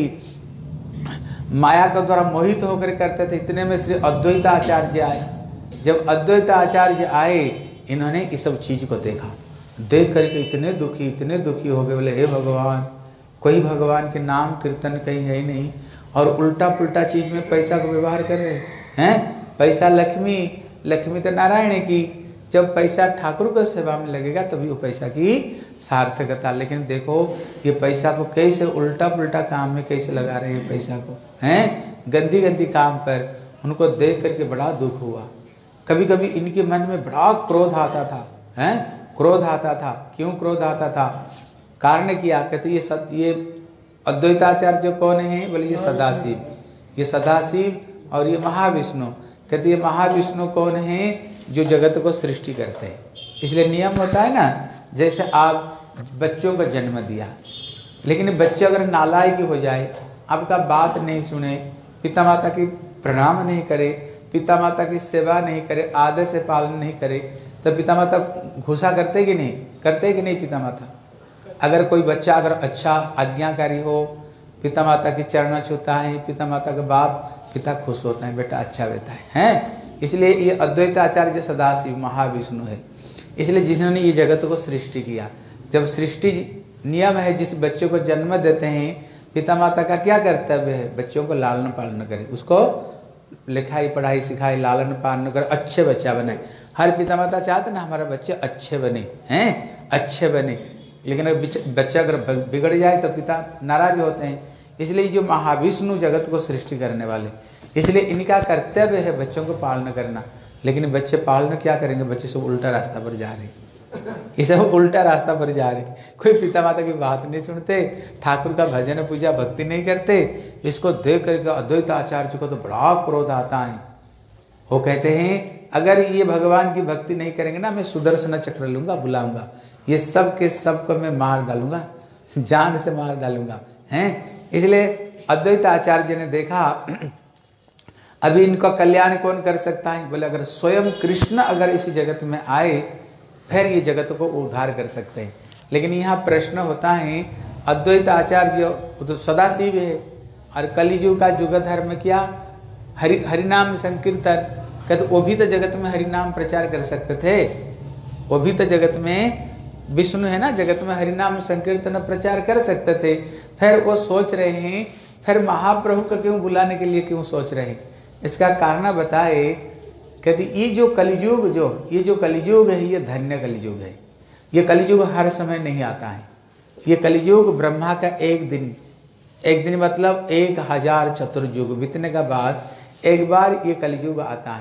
माया के द्वारा मोहित होकर करते थे। इतने में श्री अद्वैत आचार्य आए। जब अद्वैत आचार्य आए, इन्होंने इस सब चीज को देखा, देख करके इतने दुखी इतने दुखी हो गए। बोले हे भगवान, कोई भगवान के नाम कीर्तन कहीं है ही नहीं, और उल्टा पुल्टा चीज में पैसा को व्यवहार कर रहे हैं। पैसा लक्ष्मी, लक्ष्मी तो नारायण की, जब पैसा ठाकुर को सेवा में लगेगा तभी वो पैसा की सार्थकता। लेकिन देखो ये पैसा को कैसे उल्टा पुल्टा काम में कैसे लगा रहे हैं पैसा को, हैं गंदी गंदी काम पर। उनको देख करके बड़ा दुख हुआ। कभी कभी इनके मन में बड़ा क्रोध आता था, हैं क्रोध आता था। क्यों क्रोध आता था? कारण क्या? कहते ये सद, ये अद्वैताचार्य कौन है? बोले ये सदाशिव, ये सदाशिव और ये महाविष्णु। कहते ये महाविष्णु कौन है? जो जगत को सृष्टि करते हैं। इसलिए नियम होता है ना, जैसे आप बच्चों को जन्म दिया, लेकिन बच्चे अगर नालायक हो जाए, आपका बात नहीं सुने, पिता माता की प्रणाम नहीं करे, पिता माता की सेवा नहीं करे, आदर से पालन नहीं करे, तो पिता माता घुसा करते कि नहीं करते कि नहीं? पिता माता अगर कोई बच्चा अगर अच्छा आज्ञाकारी हो, पिता माता की चरण छूता है, पिता माता का बाप, पिता खुश होता है, बेटा अच्छा रहता है, हैं? इसलिए ये अद्वैत आचार्य सदाशिव महाविष्णु है। इसलिए जिन्होंने ये जगत को सृष्टि किया, जब सृष्टि नियम है, जिस बच्चे को जन्म देते हैं, पिता माता का क्या कर्तव्य है? बच्चों को लालन पालन करे, उसको लिखाई पढ़ाई सिखाई, लालन पालन कर, अच्छे बच्चा बने। हर पिता माता चाहते ना हमारा बच्चे अच्छे बने, हैं अच्छे बने। लेकिन अगर बच्चा अगर बिगड़ जाए तो पिता नाराज होते हैं। इसलिए जो महाविष्णु जगत को सृष्टि करने वाले, इसलिए इनका कर्तव्य है बच्चों को पालन करना। लेकिन बच्चे पालन क्या करेंगे? बच्चे सब उल्टा रास्ता पर जा रहे हैं, ये सब उल्टा रास्ता पर जा रहे हैं। कोई पिता माता की बात नहीं सुनते, ठाकुर का भजन पूजा भक्ति नहीं करते। इसको देख करके अद्वैत आचार्य को तो बड़ा क्रोध आता है। वो कहते हैं अगर ये भगवान की भक्ति नहीं करेंगे ना, मैं सुदर्शन चक्र लूंगा, बुलाऊंगा, ये सब के सब को मैं मार डालूंगा, जान से मार डालूंगा, हैं? इसलिए अद्वैत आचार्य ने देखा अभी इनका कल्याण कौन कर सकता है? बोले अगर स्वयं कृष्ण अगर इस जगत में आए फिर ये जगत को उद्धार कर सकते हैं। लेकिन यहाँ प्रश्न होता है, अद्वैत आचार्य तो सदाशिव है, और कलियुग का युग धर्म क्या? हरि हरिनाम संकीर्तन। कहते वो भी तो जगत में हरिनाम प्रचार कर सकते थे, वो भी तो जगत में विष्णु है ना, जगत में हरिनाम संकीर्तन प्रचार कर सकते थे। फिर वो सोच रहे हैं, फिर महाप्रभु को क्यों बुलाने के लिए क्यों सोच रहे हैं? इसका कारण बताए, कहते ये जो कलियुग जो ये जो कलियुग है, ये धन्य कलियुग है। ये कलियुग हर समय नहीं आता है। ये कलियुग ब्रह्मा का एक दिन, एक दिन मतलब एक हजार चतुर्युग बीतने का बाद एक बार ये कलियुग आता है।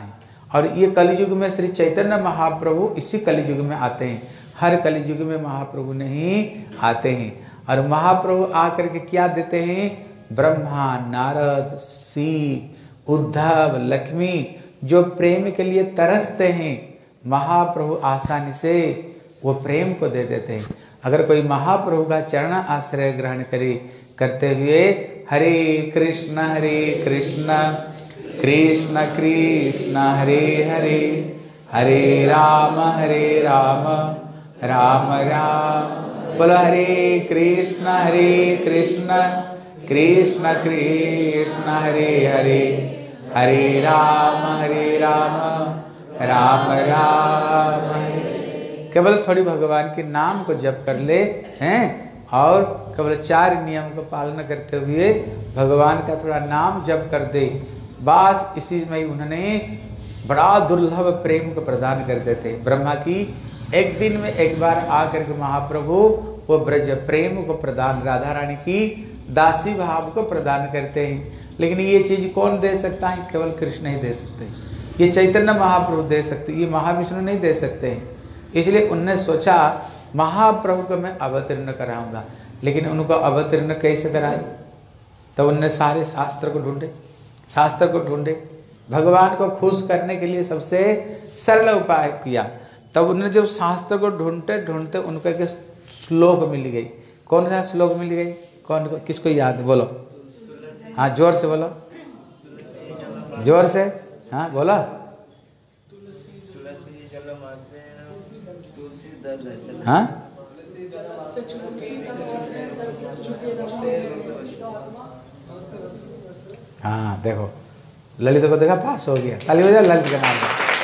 और ये कलयुग में श्री चैतन्य महाप्रभु इसी कलयुग में आते हैं। हर कलयुग में महाप्रभु नहीं आते हैं। और महाप्रभु आकर के क्या देते हैं? ब्रह्मा, नारद, शिव, उद्धव, लक्ष्मी जो प्रेम के लिए तरसते हैं, महाप्रभु आसानी से वो प्रेम को दे देते हैं। अगर कोई महाप्रभु का चरण आश्रय ग्रहण करे करते हुए हरे कृष्ण हरे कृष्ण कृष्ण कृष्ण हरे हरे, हरे राम हरे राम राम राम, बोलो हरे कृष्ण हरे कृष्ण कृष्ण कृष्ण हरे हरे, हरे राम हरे राम राम राम हरे। केवल थोड़ी भगवान के नाम को जप कर ले हैं और केवल चार नियम को पालन करते हुए भगवान का थोड़ा नाम जप कर दे, बस इसी में उन्होंने बड़ा दुर्लभ प्रेम को प्रदान कर देते। ब्रह्मा की एक दिन में एक बार आकर के महाप्रभु वो ब्रज प्रेम को प्रदान, राधा रानी की दासी भाव को प्रदान करते हैं। लेकिन ये चीज कौन दे सकता है? केवल कृष्ण ही दे सकते हैं। ये चैतन्य महाप्रभु दे सकते, ये महाविष्णु नहीं दे सकते हैं। इसलिए उनने सोचा महाप्रभु को मैं अवतीर्ण कराऊंगा। लेकिन उनको अवतीर्ण कैसे कराए? तो उनने सारे शास्त्र को ढूंढे, शास्त्र को ढूंढे, भगवान को खुश करने के लिए सबसे सरल उपाय किया। तब उन्होंने जब शास्त्र को ढूंढते ढूंढते उनको एक श्लोक मिल गई। कौन सा श्लोक मिल गई? कौन को किसको याद है? बोलो। हाँ जोर से बोलो, जोर से। हाँ बोला। हाँ हाँ देखो ललित को देखा पास हो गया, ताली बजा ललित का नाम।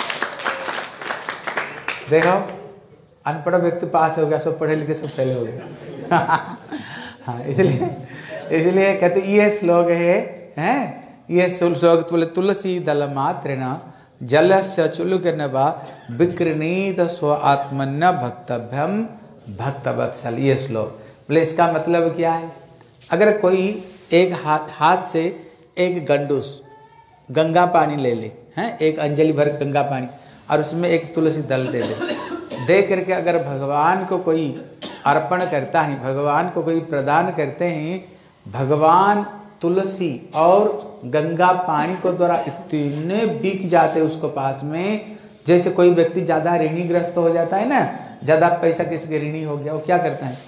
देखो अनपढ़ व्यक्ति पास हो गया, सब पढ़े लिखे सब पहले हो गए। हाँ इसलिए इसलिए कहते ये श्लोक है हैं ये श्लोक बोले तुलसी दल मात्र न जलस्य चुलुक नवा विकृणीत स्व आत्मन्य भक्तभ्यम भक्तवत्सल। ये श्लोक बोले इसका मतलब क्या है? अगर कोई एक हाथ हाथ से एक गंडूस गंगा पानी ले ले हैं, एक अंजलि भर गंगा पानी, और उसमें एक तुलसी दल दे दे, दे करके अगर भगवान को कोई अर्पण करता है, भगवान को कोई प्रदान करते हैं, भगवान तुलसी और गंगा पानी को द्वारा इतने बिक जाते उसको पास में। जैसे कोई व्यक्ति ज्यादा ऋणीग्रस्त हो जाता है ना, ज्यादा पैसा किसी के ऋणी हो गया, वो क्या करता है?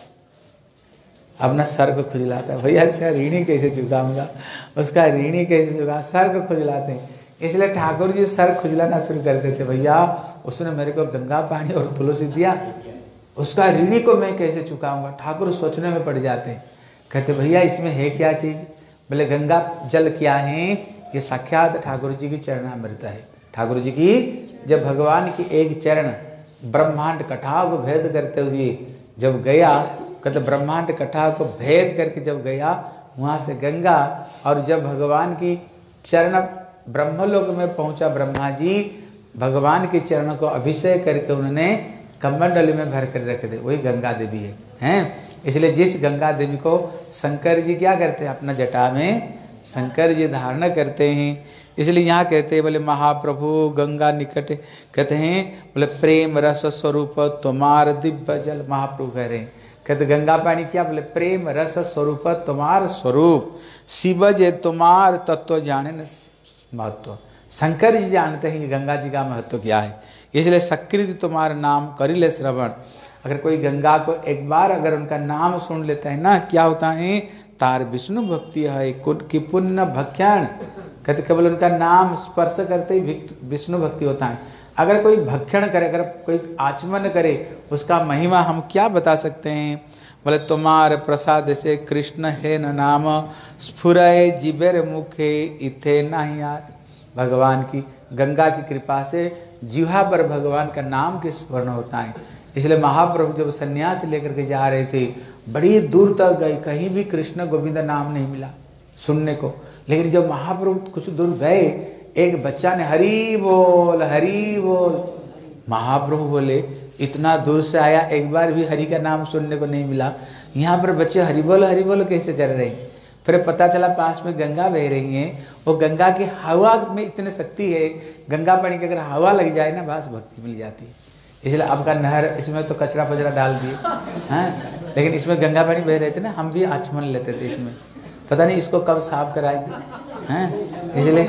अपना सर को खुजलाता है, भैया इसका ऋणी कैसे चुकाऊंगा, उसका ऋणी कैसे चुका, सर को खुजलाते हैं। इसलिए ठाकुर जी सर खुजलाना शुरू कर देते, भैया उसने मेरे को गंगा पानी और तुलसी दिया, उसका ऋणी को मैं कैसे चुकाऊंगा। ठाकुर सोचने में पड़ जाते हैं, कहते भैया इसमें है क्या चीज? बोले गंगा जल क्या है? ये साक्षात ठाकुर जी की चरणामृत है। ठाकुर जी की जब भगवान की एक चरण ब्रह्मांड कथा को भेद करते हुए जब गया, कहते ब्रह्मांड कथा को भेद करके जब गया वहां से गंगा, और जब भगवान की चरण ब्रह्मलोक में पहुंचा, ब्रह्मा जी भगवान के चरणों को अभिषेक करके उन्होंने कमंडली में भर कर रख दे, वही गंगा देवी है हैं। इसलिए जिस गंगा देवी को शंकर जी क्या करते हैं? अपना जटा में शंकर जी धारण करते हैं। इसलिए यहाँ कहते हैं बोले महाप्रभु गंगा निकट, कहते हैं बोले प्रेम रस स्वरूप तुम्हार दिव्य जल। महाप्रभु कह रहे हैं, कहते गंगा पानी क्या? बोले प्रेम रस स्वरूप तुम्हार स्वरूप, शिव जे तुम्हार तत्व जाने न महत्व। शंकर जी जानते हैं कि गंगा जी का महत्व क्या है। इसलिए सकृत तुम्हारा नाम करिले श्रवण। अगर कोई गंगा को एक बार अगर उनका नाम सुन लेता है ना, क्या होता है? तार विष्णु भक्ति है कि पुण्य भक्ष्याण। कहते केवल उनका नाम स्पर्श करते ही विष्णु भक्ति होता है। अगर कोई भक्षण करे, अगर कोई आचमन करे, उसका महिमा हम क्या बता सकते हैं? बोले तुम्हार प्रसाद से कृष्ण है न नाम, स्फुरय जीवेर मुखे इथे नहीं यार। भगवान की गंगा की कृपा से जिह्वा पर भगवान का नाम के स्मरण होता है। इसलिए महाप्रभु जब सन्यास लेकर के जा रहे थे, बड़ी दूर तक गए, कहीं भी कृष्ण गोविंद नाम नहीं मिला सुनने को। लेकिन जब महाप्रभु कुछ दूर गए, एक बच्चा ने हरि बोल हरि बोल। महाप्रभु बोले इतना दूर से आया, एक बार भी हरि का नाम सुनने को नहीं मिला, यहाँ पर बच्चे हरि बोल हरि बोल कैसे कर रहे हैं? फिर पता चला पास में गंगा बह रही है, वो गंगा की हवा में इतनी शक्ति है, गंगा पानी की अगर हवा लग जाए ना बस भक्ति मिल जाती है। इसलिए आपका नहर, इसमें तो कचरा फचरा डाल दिए हैं, लेकिन इसमें गंगा पानी बह रहे थे ना, हम भी आचमन लेते थे इसमें, पता नहीं इसको कब साफ कराएंगे हैं, इसलिए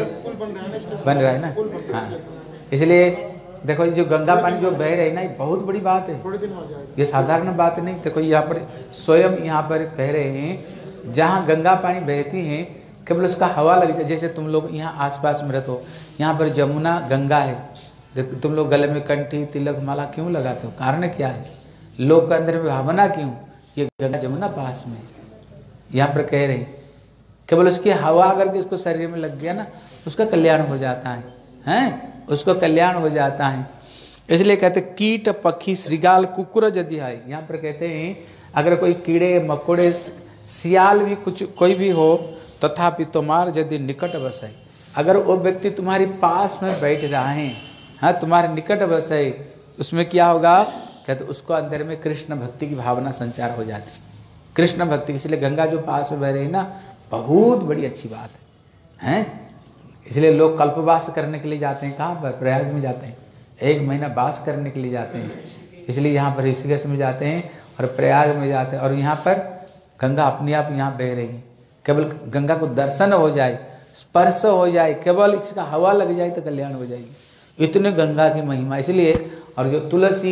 बन रहा है ना। हाँ, इसलिए देखो ये जो गंगा पानी जो बह रही है ना, ये बहुत बड़ी बात है, ये साधारण बात नहीं। देखो यहाँ पर स्वयं यहाँ पर कह रहे हैं, जहाँ गंगा पानी बहती है केवल उसका हवा लग जाए, जैसे तुम लोग यहाँ आसपास में रहते हो, यहाँ पर जमुना गंगा है, देखो तुम लोग गले में कंठी तिलक माला क्यों लगाते हो, कारण क्या है, लोग के अंदर में भावना क्यों, ये गंगा जमुना पास में, यहाँ पर कह रहे केवल उसकी हवा अगर के इसको शरीर में लग गया ना, उसका कल्याण हो जाता है, हैं उसको कल्याण हो जाता है। इसलिए कहते कीट पक्षी श्रृगाल कुकुर यदि है, यहाँ पर कहते हैं अगर कोई कीड़े मकोड़े सियाल भी कुछ कोई भी हो, तथापि तुम्हार यदि निकट बसे, अगर वो व्यक्ति तुम्हारे पास में बैठ रहा है, हाँ तुम्हारे निकट बसे, उसमें क्या होगा, कहते उसको अंदर में कृष्ण भक्ति की भावना संचार हो जाती है, कृष्ण भक्ति। इसलिए गंगा जो पास में बह रही है ना, बहुत बड़ी अच्छी बात है, हैं? इसलिए लोग कल्पवास करने के लिए जाते हैं, कहाँ पर, प्रयाग में जाते हैं, एक महीना वास करने के लिए जाते हैं। इसलिए यहाँ पर ऋषिकेश में जाते हैं और प्रयाग में जाते हैं, और यहाँ पर गंगा अपने आप यहाँ बह रही है, केवल गंगा को दर्शन हो जाए, स्पर्श हो जाए, केवल इसका हवा लग जाए तो कल्याण हो जाएगी, इतने गंगा की महिमा। इसलिए और जो तुलसी,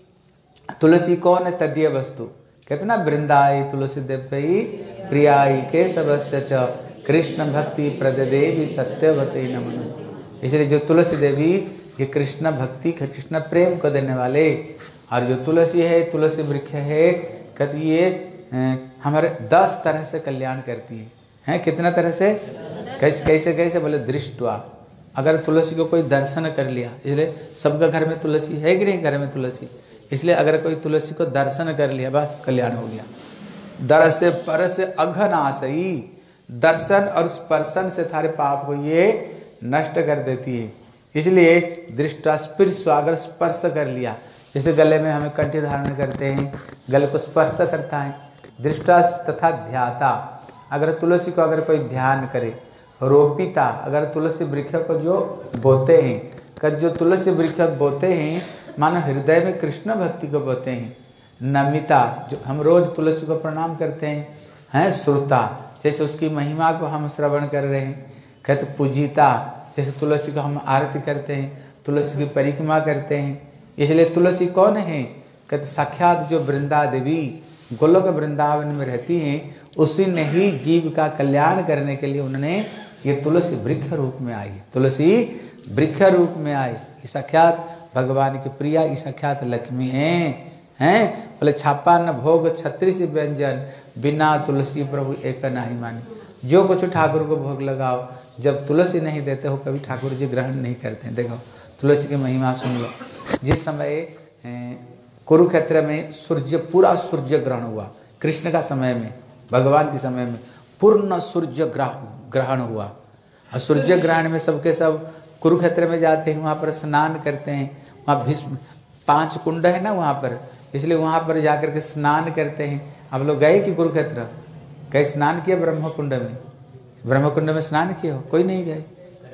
तुलसी कौन है, तदीय वस्तु, कहते ना वृंदाई तुलसी देवी प्रियाई के सबस्य च कृष्ण भक्ति प्रदेवी सत्यवती नमन। इसलिए जो तुलसी देवी ये कृष्ण भक्ति कृष्ण प्रेम को देने वाले, और जो तुलसी है, तुलसी वृक्ष है, कहती ये हमारे दस तरह से कल्याण करती है, हैं कितना तरह से, कैसे कैसे कैसे बोले, दृष्टवा, अगर तुलसी को कोई दर्शन कर लिया, इसलिए सबका घर में तुलसी है कि नहीं, घर में तुलसी, इसलिए अगर कोई तुलसी को दर्शन कर लिया बस कल्याण हो गया। दरस से परस अघनाशई, दर्शन और स्पर्शन से थारे पाप को ये नष्ट कर देती है। इसलिए दृष्टा स्पर्श, अगर स्पर्श कर लिया, जैसे गले में हमें कंठी धारण करते हैं, गले को स्पर्श करता है, दृष्टा तथा ध्याता, अगर तुलसी को अगर कोई ध्यान करे, रोपिता, अगर तुलसी वृक्ष को जो बोते हैं, कर जो तुलसी वृक्ष बोते हैं मानो हृदय में कृष्ण भक्ति को बोते हैं। नमिता, जो हम रोज तुलसी को प्रणाम करते हैं, हैं श्रुता, जैसे उसकी महिमा को हम श्रवण कर रहे हैं। कहते पूजिता, जैसे तुलसी को हम आरती करते हैं, तुलसी की परिक्रमा करते हैं। इसलिए तुलसी कौन है, कहते साक्षात जो वृंदा देवी गोलोक वृंदावन में रहती हैं, उसी ने ही जीव का कल्याण करने के लिए उन्होंने ये तुलसी वृक्ष रूप में आई, तुलसी वृक्ष रूप में आई। ये साक्षात भगवान की प्रिया, ये साक्षात लक्ष्मी हैं, हैं बोले छापा न भोग छत्तीस व्यंजन, बिना तुलसी प्रभु एक नाही मानी। जो कुछ ठाकुर को भोग लगाओ, जब तुलसी नहीं देते हो कभी ठाकुर जी ग्रहण नहीं करते हैं। देखो तुलसी की महिमा सुन लो। जिस समय कुरुक्षेत्र में सूर्य पूरा सूर्य ग्रहण हुआ, कृष्ण का समय में, भगवान के समय में पूर्ण सूर्य ग्रहण हुआ, और सूर्य ग्रहण में सबके सब कुरुक्षेत्र में जाते हैं, वहाँ पर स्नान करते हैं। वहाँ भीष्म पांच कुंड है ना वहाँ पर, इसलिए वहाँ पर जाकर के स्नान करते हैं। आप लोग गए कि कुरुक्षेत्र गए स्नान किए? ब्रह्म कुंड में, ब्रह्म कुंड में स्नान किए हो? कोई नहीं गए?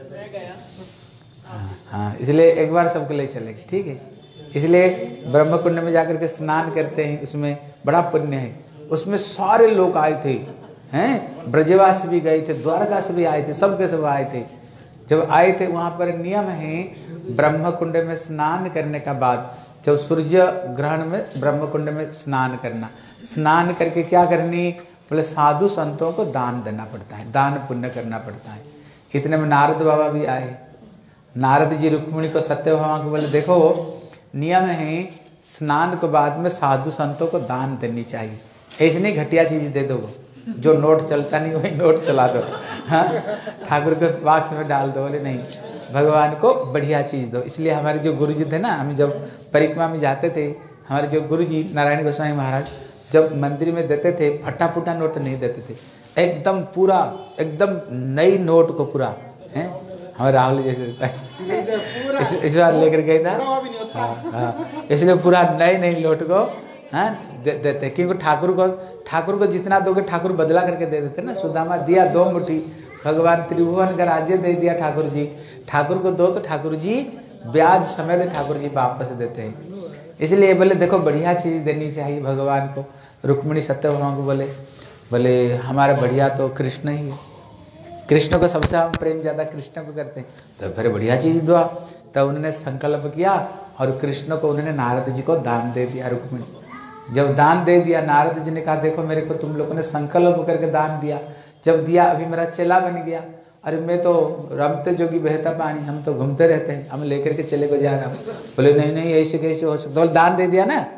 हाँ हाँ, इसलिए एक बार सबके लिए चलेंगे, ठीक है। इसलिए ब्रह्म कुंड में जाकर के स्नान करते हैं, उसमें बड़ा पुण्य है। उसमें सारे लोग आए थे, हैं ब्रजवास भी गए थे, द्वारका से भी आए थे, सब के सब आए थे। जब आए थे वहाँ पर नियम है ब्रह्म कुंड में स्नान करने का बाद, जब सूर्य ग्रहण में ब्रह्म कुंड में स्नान करना, स्नान करके क्या करनी, बोले साधु संतों को दान देना पड़ता है, दान पुण्य करना पड़ता है। इतने में नारद बाबा भी आए। नारद जी रुक्मिणी को सत्यभामा को बोले देखो नियम है स्नान के बाद में साधु संतों को दान देनी चाहिए, ऐसे नहीं घटिया चीज दे दो, जो नोट चलता नहीं वही नोट चला दो, हाँ ठाकुर के बाक्स में डाल दो। बोले नहीं, भगवान को बढ़िया चीज दो। इसलिए हमारे जो गुरु जी थे ना, हम जब परिक्रमा में जाते थे, हमारे जो गुरु जी नारायण गोस्वामी महाराज जब मंदिर में देते थे, फटा फुटा नोट नहीं देते थे, एकदम पूरा एकदम नई नोट को पूरा है। हमारे राहुल जैसे देता है, इस, इस बार लेकर गए था, हाँ हाँ, इसलिए पूरा नए नए नोट को हाँ दे, देते, क्योंकि ठाकुर को ठाकुर को जितना दोगे ठाकुर बदला करके दे देते ना। सुदामा दिया दो मुट्ठी, भगवान त्रिभुवन का राज्य दे दिया ठाकुर जी। ठाकुर को दो तो ठाकुर जी ब्याज समेत ठाकुर जी वापस देते हैं। इसलिए बोले देखो बढ़िया चीज देनी चाहिए भगवान को। रुक्मिणी सत्यभामा को बोले बोले हमारा बढ़िया तो कृष्ण ही है, कृष्ण को सबसे हम प्रेम ज्यादा कृष्ण को करते हैं, तो फिर बढ़िया चीज दो। तो उन्होंने संकल्प किया और कृष्ण को उन्होंने नारद जी को दान दे दिया। रुक्मिणी जब दान दे दिया, नारद जी ने कहा देखो मेरे को तुम लोगों ने संकल्प करके दान दिया, जब दिया अभी मेरा चेला बन गया। अरे मैं तो रमते जोगी बहता पानी, हम तो घूमते रहते हैं, हम लेकर के चले को जा रहा हूँ। बोले नहीं नहीं ऐसे कैसे हो सकता, बोले दान दे दिया ना,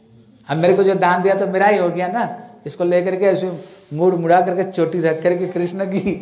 अब मेरे को जो दान दिया तो मेरा ही हो गया ना, इसको लेकर के ऐसे मुड़ मुड़ा करके चोटी रख करके कृष्ण की,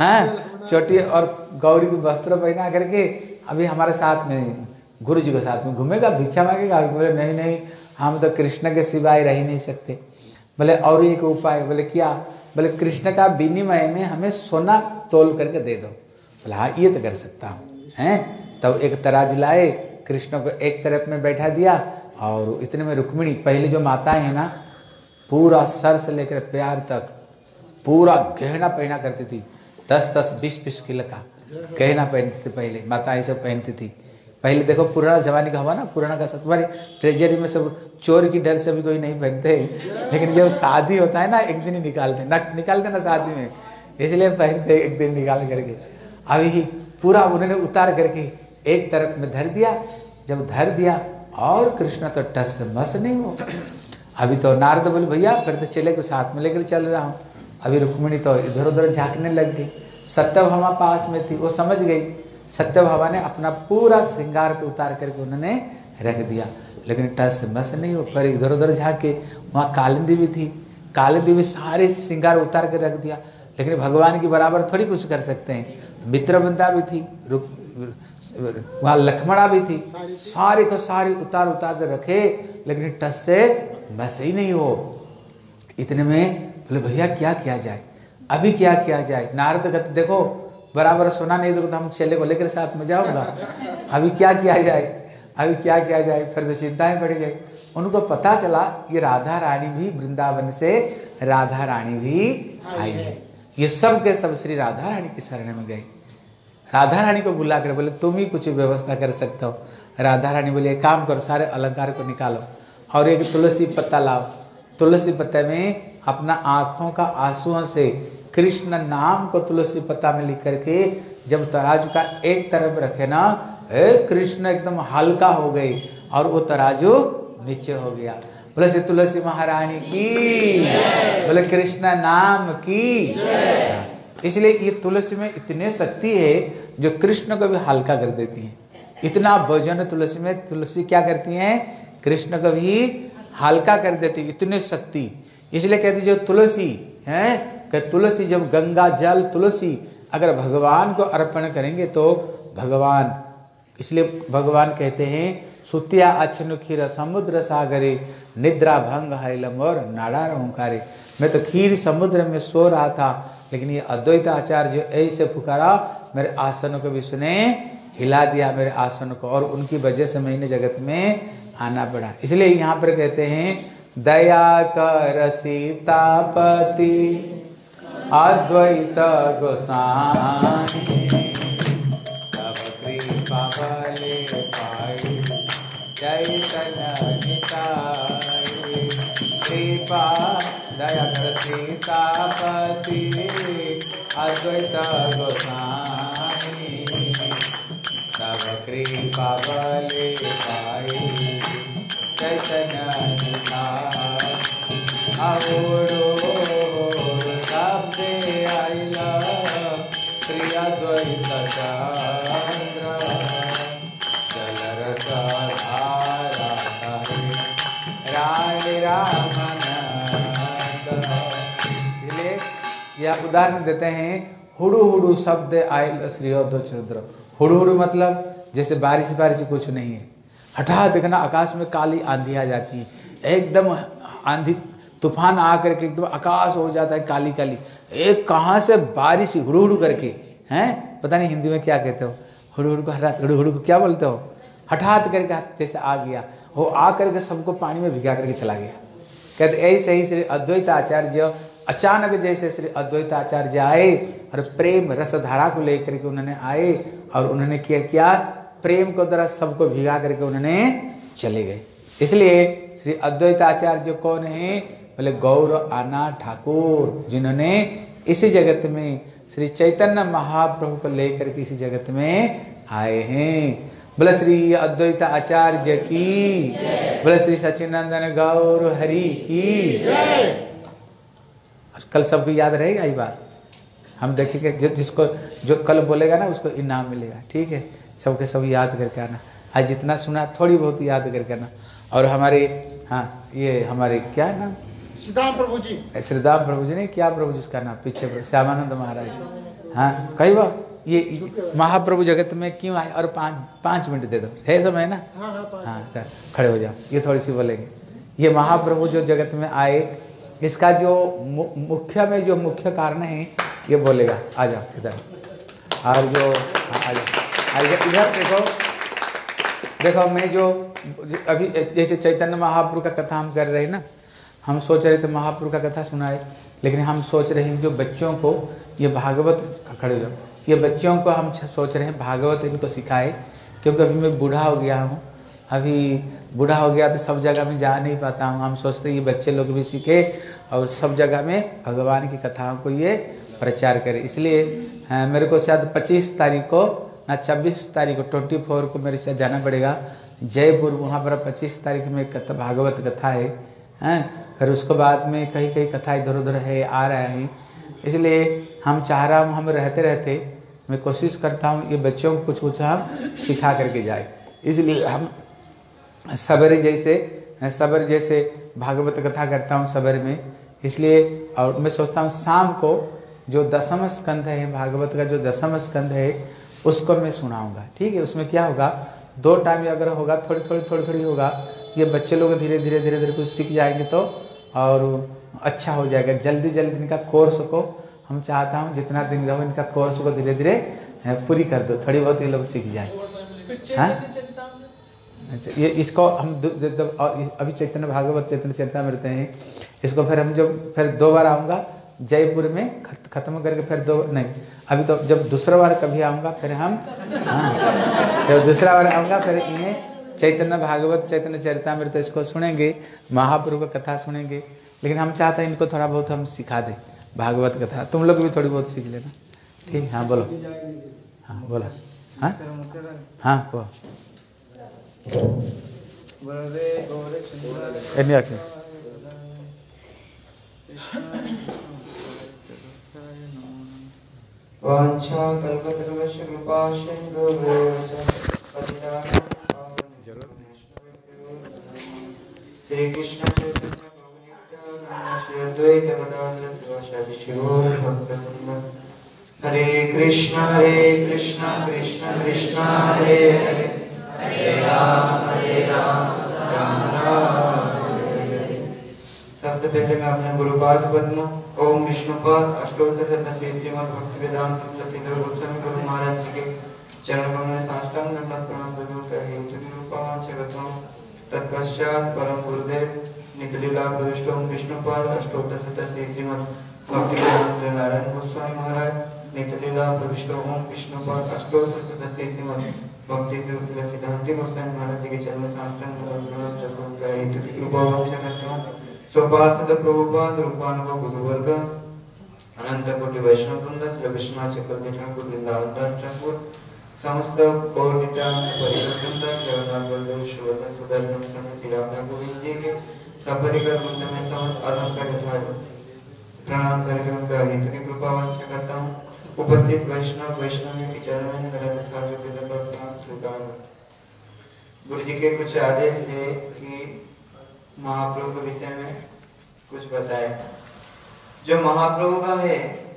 हाँ चोटी और गौरी की वस्त्र पहना करके अभी हमारे साथ में गुरु जी के साथ में घूमेगा, भिक्षा मांगेगा। बोले नहीं नहीं हम तो कृष्ण के सिवाय रह ही नहीं सकते। बोले और एक उपाय, बोले क्या, बोले कृष्ण का विनिमय में हमें सोना तोल करके दे दो। बोले हाँ ये तो कर सकता हूँ, हैं। तब एक तराजू लाए, कृष्ण को एक तरफ में बैठा दिया और इतने में रुक्मिणी, पहले जो माताएं हैं ना पूरा सर से लेकर पैर तक पूरा गहना पहना करती थी, दस दस बीस बीस किलो का गहना पहनती थी पहले माताएं सब पहनती थी। पहले देखो पुराना जमाने का हुआ ना, पुराना का सब तुम्हारी ट्रेजरी में सब चोर की डर से भी कोई नहीं पहनते, लेकिन जब शादी होता है ना एक दिन ही निकालते ना, निकालते ना शादी में, इसलिए पहनते एक दिन निकाल करके। अभी पूरा उन्होंने उतार करके एक तरफ में धर दिया, जब धर दिया और कृष्ण तो टस मस नहीं हो। अभी तो नारद बोले भैया फिर तो चले को साथ में लेकर चल रहा हूँ। अभी रुक्मिणी तो इधर उधर झांकने लग गई, सत्यभामा पास में थी, वो समझ गई। सत्यभामा ने अपना पूरा श्रृंगार को उतार करके उन्होंने रख दिया, लेकिन टस मस नहीं हो, पर इधर उधर झांके। वहाँ कालिंदी भी थी, कालिंदी भी सारे श्रृंगार उतार के रख दिया, लेकिन भगवान की बराबर थोड़ी कुछ कर सकते हैं। मित्रवृंदा भी थी, वहाँ लक्ष्मणा भी थी, सारे को सारे उतार उतार कर रखे, लेकिन टस से मस ही नहीं हो। इतने में बोले भैया क्या किया जाए, अभी क्या किया जाए। नारद कहते देखो बराबर सोना नहीं दो तो हम चले को लेकर साथ में जाऊंगा, अभी क्या किया जाए, अभी क्या किया जाए। फिर तो चिंताएं बढ़ गई। उनको पता चला ये राधा रानी भी वृंदावन से राधा रानी भी आई है, ये सब के सब श्री राधा रानी की शरण में गए। राधा रानी को बुला कर बोले तुम ही कुछ व्यवस्था कर सकते हो। राधा रानी बोले एक काम करो, सारे अलंकार को निकालो और एक तुलसी पत्ता लाओ, तुलसी पत्ते में अपना आंखों का आंसुओं से कृष्ण नाम को तुलसी पत्ता में लिख करके जब तराजू का एक तरफ रखे ना, ए कृष्ण एकदम हल्का हो गई और वो तराजू नीचे हो गया। बोले श्री तुलसी महारानी की, बोले कृष्ण नाम की। इसलिए ये तुलसी में इतने शक्ति है जो कृष्ण को भी हल्का कर देती है। इतना वजन तुलसी में, तुलसी क्या करती है कृष्ण को भी हल्का कर देती है, इतने शक्ति। इसलिए कहती जो तुलसी है कि तुलसी जब गंगा जल तुलसी अगर भगवान को अर्पण करेंगे तो भगवान, इसलिए भगवान कहते हैं सुतिया अचनु खीर समुद्र सागरे निद्रा भंग हैलम और नाड़ा ओंकारे। मैं तो खीर समुद्र में सो रहा था, लेकिन ये अद्वैत आचार्य जो ऐसे पुकारा मेरे आसन को भी सुने, हिला दिया मेरे आसन को, और उनकी वजह से मैंने जगत में आना पड़ा। इसलिए यहाँ पर कहते हैं दया कर सीतापति अद्वैत गोसाई तब कृपा भले पाई चैतन्य निताई। कृपा दया कर सीतापति अद्वैत गोसाई तब कृपा भले पाई चैतन्य निताई। आवोड़ो शब्दे आइला प्रिय द्वैत चंद्र जलरस धारा राय रामनंद। इसलिए यह उदाहरण देते हैं, हुडू हुडू शब्द आइल श्री चंद्र। हुडू हुडू मतलब जैसे बारिश बारिश कुछ नहीं है, हठात देखना आकाश में काली आंधी आ जाती है, एकदम आंधी तूफान आकर के एकदम आकाश हो जाता है काली काली, एक कहाँ से बारिश हुडू हुडू करके, हैं पता नहीं हिंदी में क्या कहते हो, हुडू हुडू को हठात, हुडू हुडू को क्या बोलते हो, हठात करके जैसे आ गया। वो आ करके सबको पानी में भिगा करके चला गया। कहते ऐसे ही श्री अद्वैत आचार्य अचानक जैसे श्री अद्वैत आचार्य आए और प्रेम रसधारा को लेकर के उन्होंने आए और उन्होंने क्या किया, प्रेम को द्वारा सबको भिगा करके उन्होंने चले गए। इसलिए श्री अद्वैत आचार्य कौन है, बोले गौर आना ठाकुर, जिन्होंने इसी जगत में श्री चैतन्य महाप्रभु को लेकर के इसी जगत में आए हैं। बोले श्री अद्वैत आचार्य की, बोले श्री सच्चिदानंद गौर हरि की जय। कल सबको याद रहेगा ये बात, हम देखेंगे जो जिसको जो कल बोलेगा ना उसको इनाम मिलेगा। ठीक है, सबके सब याद करके आना, आज जितना सुना थोड़ी बहुत याद करके आना। और हमारे हाँ ये हमारे क्या नाम, श्रीदाम प्रभु जी, श्रीदाम प्रभु जी ने क्या प्रभु जिसका नाम पीछे श्यामानंद महाराज, हाँ कही वो ये महाप्रभु जगत में क्यों आए, और पाँच पाँच मिनट दे दो, है समय ना, हाँ हाँ हाँ चल खड़े हो जाओ, ये थोड़ी सी बोलेंगे। ये महाप्रभु जो जगत में आए इसका जो मुख्य में जो मुख्य कारण है ये बोलेगा। आ जाओ इधर, और जो आ जाओ इधर देखो, देखो मैं जो अभी जैसे चैतन्य महाप्रभु का कथा हम कर रहे हैं ना, हम सोच रहे थे महाप्रभु का कथा सुनाए, लेकिन हम सोच रहे हैं जो बच्चों को ये भागवत, खड़े हो जाओ, ये बच्चों को हम सोच रहे हैं भागवत इनको सिखाए, क्योंकि अभी मैं बूढ़ा हो गया हूँ, अभी बूढ़ा हो गया तो सब जगह में जा नहीं पाता हूँ। हम सोचते हैं ये बच्चे लोग भी सीखे और सब जगह में भगवान की कथाओं को ये प्रचार करे। इसलिए हाँ, मेरे को शायद पच्चीस तारीख को ना छब्बीस तारीख को ट्वेंटी फोर को मेरे साथ जाना पड़ेगा जयपुर, वहाँ पर पच्चीस तारीख में कथा भागवत कथा है हैं, फिर उसके बाद में कहीं कहीं कथा इधर उधर है आ रहा है। इसलिए हम चाह रहा हूँ हम रहते रहते मैं कोशिश करता हूँ ये बच्चों को कुछ कुछ हम सिखा करके जाए। इसलिए हम सवेरे जैसे सवेरे जैसे भागवत कथा करता हूँ सवेरे में, इसलिए और मैं सोचता हूँ शाम को जो दसम स्कंध है भागवत का, जो दसम स्कंध है उसको मैं सुनाऊंगा। ठीक है, उसमें क्या होगा, दो टाइम अगर होगा, थोड़ी थोड़ी थोड़ी थोड़ी होगा, ये बच्चे लोग धीरे धीरे धीरे धीरे कुछ सीख जाएंगे तो और अच्छा हो जाएगा। जल्दी जल्दी इनका कोर्स को हम चाहता हूँ जितना दिन रहो इनका कोर्स को धीरे धीरे पूरी कर दो, थोड़ी बहुत ये लोग सीख जाए। हाँ अच्छा, ये इसको हम अभी चैतन्य भागवत चैतन्य चरिता में रहते हैं, इसको फिर हम जब फिर दो बार आऊँगा जयपुर में खत, खत्म करके फिर दो नहीं, अभी तो जब दूसरा बार कभी आऊँगा फिर हम हाँ जब दूसरा बार आऊँगा फिर इन्हें चैतन्य भागवत चैतन्य चरितामृत इसको सुनेंगे, महाप्रभु का कथा सुनेंगे। लेकिन हम चाहते हैं इनको थोड़ा बहुत हम सिखा दें भागवत कथा, तुम लोग भी थोड़ी बहुत सीख लेना। ठीक, हाँ बोलो, हाँ बोला, हाँ हाँ वो एनी एक्शन वांछा कल्पतरुवस्य कृपा सिंधुर्भ्यो श्री कृष्ण चैतन्य प्रभु नित्यानंद श्री अद्वैत गदाधर शिवासादि शिरोमणि भक्तवृंद। हरे कृष्ण हरे कृष्ण कृष्ण कृष्ण हरे हरे, हरे राम हरे राम राम राम हरे हरे। सबसे पहले मैं अपने गुरुपाद पद्म ओम विष्णुपाद अष्टोत्तर तथा श्रीमद् भक्ति वेदांत श्रीधर गोस्वामी गुरु महाराज जी के चरण कमल में साष्टांग दंडवत प्रणाम प्रभु कहे रूपांच गतम। तत्पश्चात परम गुरुदेव निखिलीला प्रविष्ट ओम विष्णुपाद अष्टोत्तर तथा श्रीमद् भक्ति वेदांत नारायण गोस्वामी महाराज निखिलीला प्रविष्ट ओम विष्णुपाद अष्टोत्तर तथा श्रीमद् भक्ति सिद्धांति गोस्वामी महाराज जी के चरण में साष्टांग दंडवत प्रणाम कहे रूपांच गतम। स्वपार्थ प्रभुपाद रूपानुग गुरुवर्ग अनंत कोटि वैष्णव वृंद श्री विश्वनाथ चक्रवर्ती ठाकुर वृंदावन दास ठाकुर समस्त गौर नित्यानंद परिवार वृंद जगन्नाथ बलदेव सुवर्धन सुदर्शन स्वामी श्री राधा गोविंद जी के सपरिकर वृंद में समस्त आदम का यथा प्रणाम करके उनका हित की कृपा वांछा करता हूँ। उपस्थित वैष्णव वैष्णवी के चरण में मेरा यथार्थ प्रणाम स्वीकार। गुरु जी के कुछ आदेश है कि महाप्रभु के विषय में कुछ बताए। जो महाप्रभु का है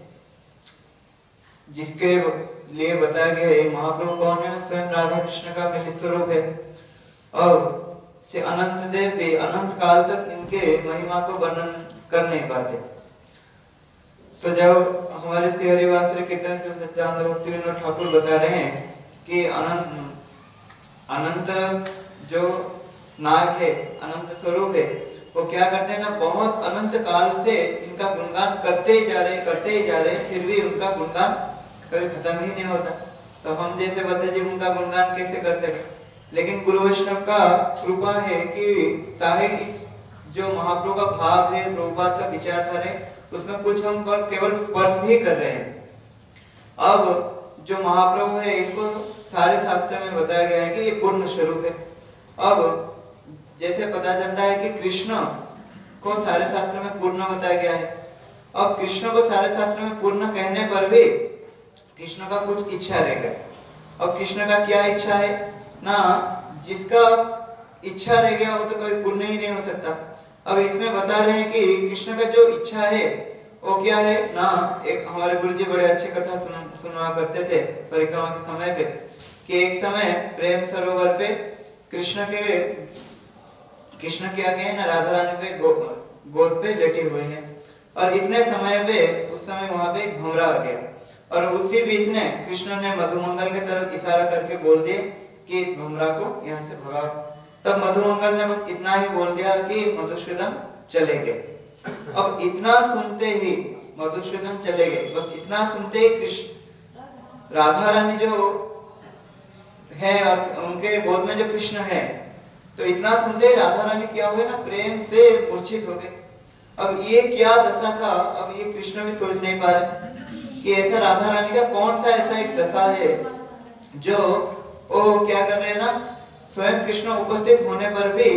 जिसके लिए बताया गया है, महाप्रभु कौन है ना, स्वयं राधा कृष्ण का मिलित स्वरूप है और से अनंत देव भी अनंत काल तक इनके महिमा को वर्णन कर नहीं पाते। तो जब हमारे श्री हरिवास कीर्तन से सच्चिदानंद भक्ति विनोद ठाकुर बता रहे हैं कि अनंत अनंत जो नाग है, अनंत स्वरूप है, वो क्या करते हैं ना, बहुत अनंत काल से इनका गुणगान करते ही जा रहे करते ही जा रहे फिर भी उनका गुणगान कभी खत्म ही नहीं होता। तो हम जैसे बता जी उनका गुणगान कैसे कर सके? लेकिन गुरु वैष्णव का कृपा है कि ताहे इस जो महाप्रभु का भाव है, प्रभुपाद का विचारधारा है, उसमें कुछ हम पर केवल स्पर्श ही कर रहे हैं। अब जो महाप्रभु है इनको सारे शास्त्र में बताया गया है कि ये पूर्ण स्वरूप है। अब जैसे पता चलता है कि कृष्ण को सारे शास्त्र में पूर्ण बताया गया है। अब कृष्ण को सारे शास्त्र में पूर्ण कहने पर भी कृष्ण का कुछ इच्छा रहेगा। अब कृष्ण का क्या इच्छा है ना, जिसका इच्छा रह गया वो तो कभी पूर्ण ही नहीं हो सकता। अब इसमें बता रहे हैं कि कृष्ण का जो इच्छा है वो क्या है ना, एक हमारे गुरुजी बड़े अच्छे कथा सुन, सुनवा करते थे परिक्रमा के समय पे, कि एक समय प्रेम सरोवर पे कृष्ण के कृष्ण क्या गए ना, राधा रानी पे गो, गोद पे लेटे हुए हैं, और इतने समय पे उस समय वहां पे एक भंवरा आ गया, और उसी बीच ने कृष्ण ने मधुमंगल की तरफ इशारा करके बोल दिए कि इस भंवरा को यहाँ से भगाओ। तब मधुमंगल ने बस इतना ही बोल दिया कि मधुसूदन चले गए। अब इतना सुनते ही मधुसूदन चले गए, बस इतना सुनते ही कृष्ण राधा रानी जो है और उनके गोद में जो कृष्ण है, तो इतना सुनते ही राधा रानी क्या हुए ना, प्रेम से मूर्छित हो गए। अब ये क्या दशा था, अब ये कृष्ण भी सोच नहीं पा रहे कि ऐसा राधा रानी का कौन सा ऐसा एक दशा है जो वो क्या कर रहे हैं ना, स्वयं कृष्ण उपस्थित होने पर भी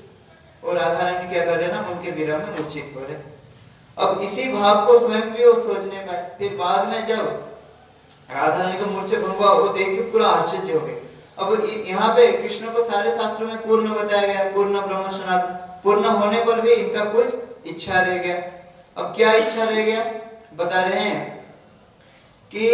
वो राधा रानी क्या कर रहे हैं ना, उनके विरह में मूर्छित हो रहे। अब इसी भाव को स्वयं भी वो सोच नहीं पाए। फिर बाद में जब राधा रानी को मूर्छित हुआ, वो देख के पूरा आश्चर्य हो गए। अब यहाँ पे कृष्ण को सारे शास्त्रों में पूर्ण बताया गया, पूर्ण ब्रह्म सनातन, पूर्ण होने पर भी इनका कुछ इच्छा रह गया। अब क्या इच्छा रह गया बता रहे हैं कि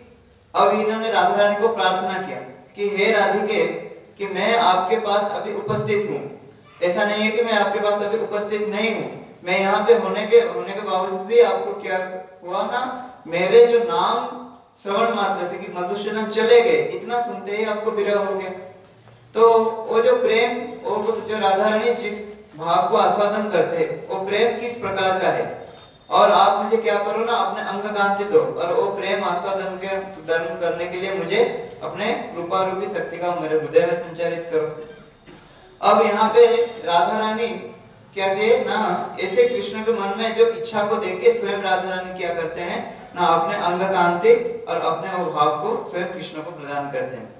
अब इन्होंने राधा रानी को प्रार्थना किया कि हे राधिके, कि मैं आपके पास अभी उपस्थित हूँ, ऐसा नहीं है कि मैं आपके पास अभी उपस्थित नहीं हूँ, मैं यहाँ पे होने के होने के बावजूद भी आपको क्या हुआ ना, मेरे जो नाम श्रवण मात्र से कि मधुसूदन चले गए, इतना सुनते ही आपको विरह हो गया। तो वो जो प्रेम, वो जो राधा रानी जिस भाव को आस्वादन करते, वो प्रेम किस प्रकार का है, और आप मुझे क्या करो ना, अपने अंग कांति दो, और वो प्रेम आस्वादन के दर्शन करने के लिए मुझे अपने रूपा रूपी शक्ति का मेरे हृदय में संचारित करो। अब यहाँ पे राधा रानी क्या किए ना, ऐसे कृष्ण के मन में जो इच्छा को देख के स्वयं राधा रानी क्या करते हैं ना, अपने अंग कांति और अपने वो भाव को स्वयं कृष्ण को प्रदान करते हैं।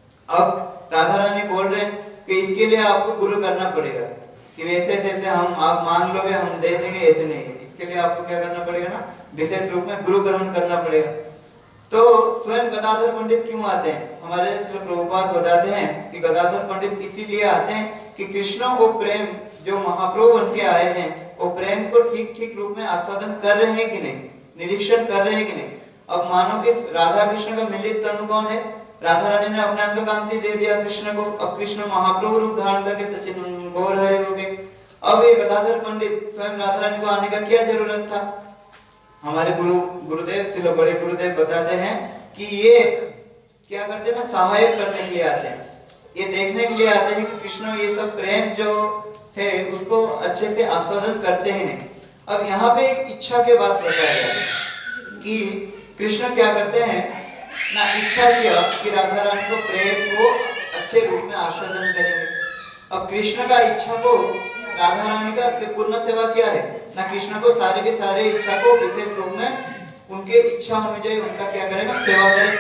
अब राधा रानी बोल रहे हैं कि इसके लिए आपको गुरु करना पड़ेगा, कि वैसे जैसे हम आप मांग लोगे हम दे देंगे, ऐसे नहीं है, इसके लिए आपको क्या करना पड़ेगा ना, विशेष रूप में गुरु ग्रहण करना पड़ेगा। तो स्वयं गदाधर पंडित क्यों आते हैं? हमारे प्रभुपाद बताते हैं कि गदाधर पंडित इसीलिए आते हैं कि कृष्ण को प्रेम जो महाप्रभु उनके आए हैं, वो प्रेम को ठीक ठीक रूप में आस्वादन कर रहे हैं कि नहीं, निरीक्षण कर रहे हैं कि नहीं। अब मानो कि राधा कृष्ण का मिलित तनु कौन है, राधा रानी ने अपने अंग कांति दे दिया कृष्ण को, अब कृष्ण महाप्रभु रूप धारण करके सचिन गौर हरे हो गए। अब ये गदाधर पंडित स्वयं राधा रानी को आने का क्या जरूरत था? हमारे गुरु गुरुदेव श्री बड़े गुरुदेव बताते हैं कि ये क्या करते हैं ना, सहायक करने के लिए आते हैं, ये देखने के लिए आते हैं कि कृष्ण ये सब प्रेम जो है उसको अच्छे से आस्वादन करते हैं नहीं। अब यहाँ पे एक इच्छा के बाद बताया गया कि कृष्ण क्या करते हैं ना, इच्छा किया कि राधा रानी को प्रेम को अच्छे रूप में आस्वादन करेंगे। अब कृष्ण का इच्छा को राधा रानी का पूर्ण सेवा क्या है ना, कृष्ण को सारे के सारे इच्छा को विशेष रूप में उनके इच्छा अनुଯାयी उनका क्या करें ना, सेवा करें।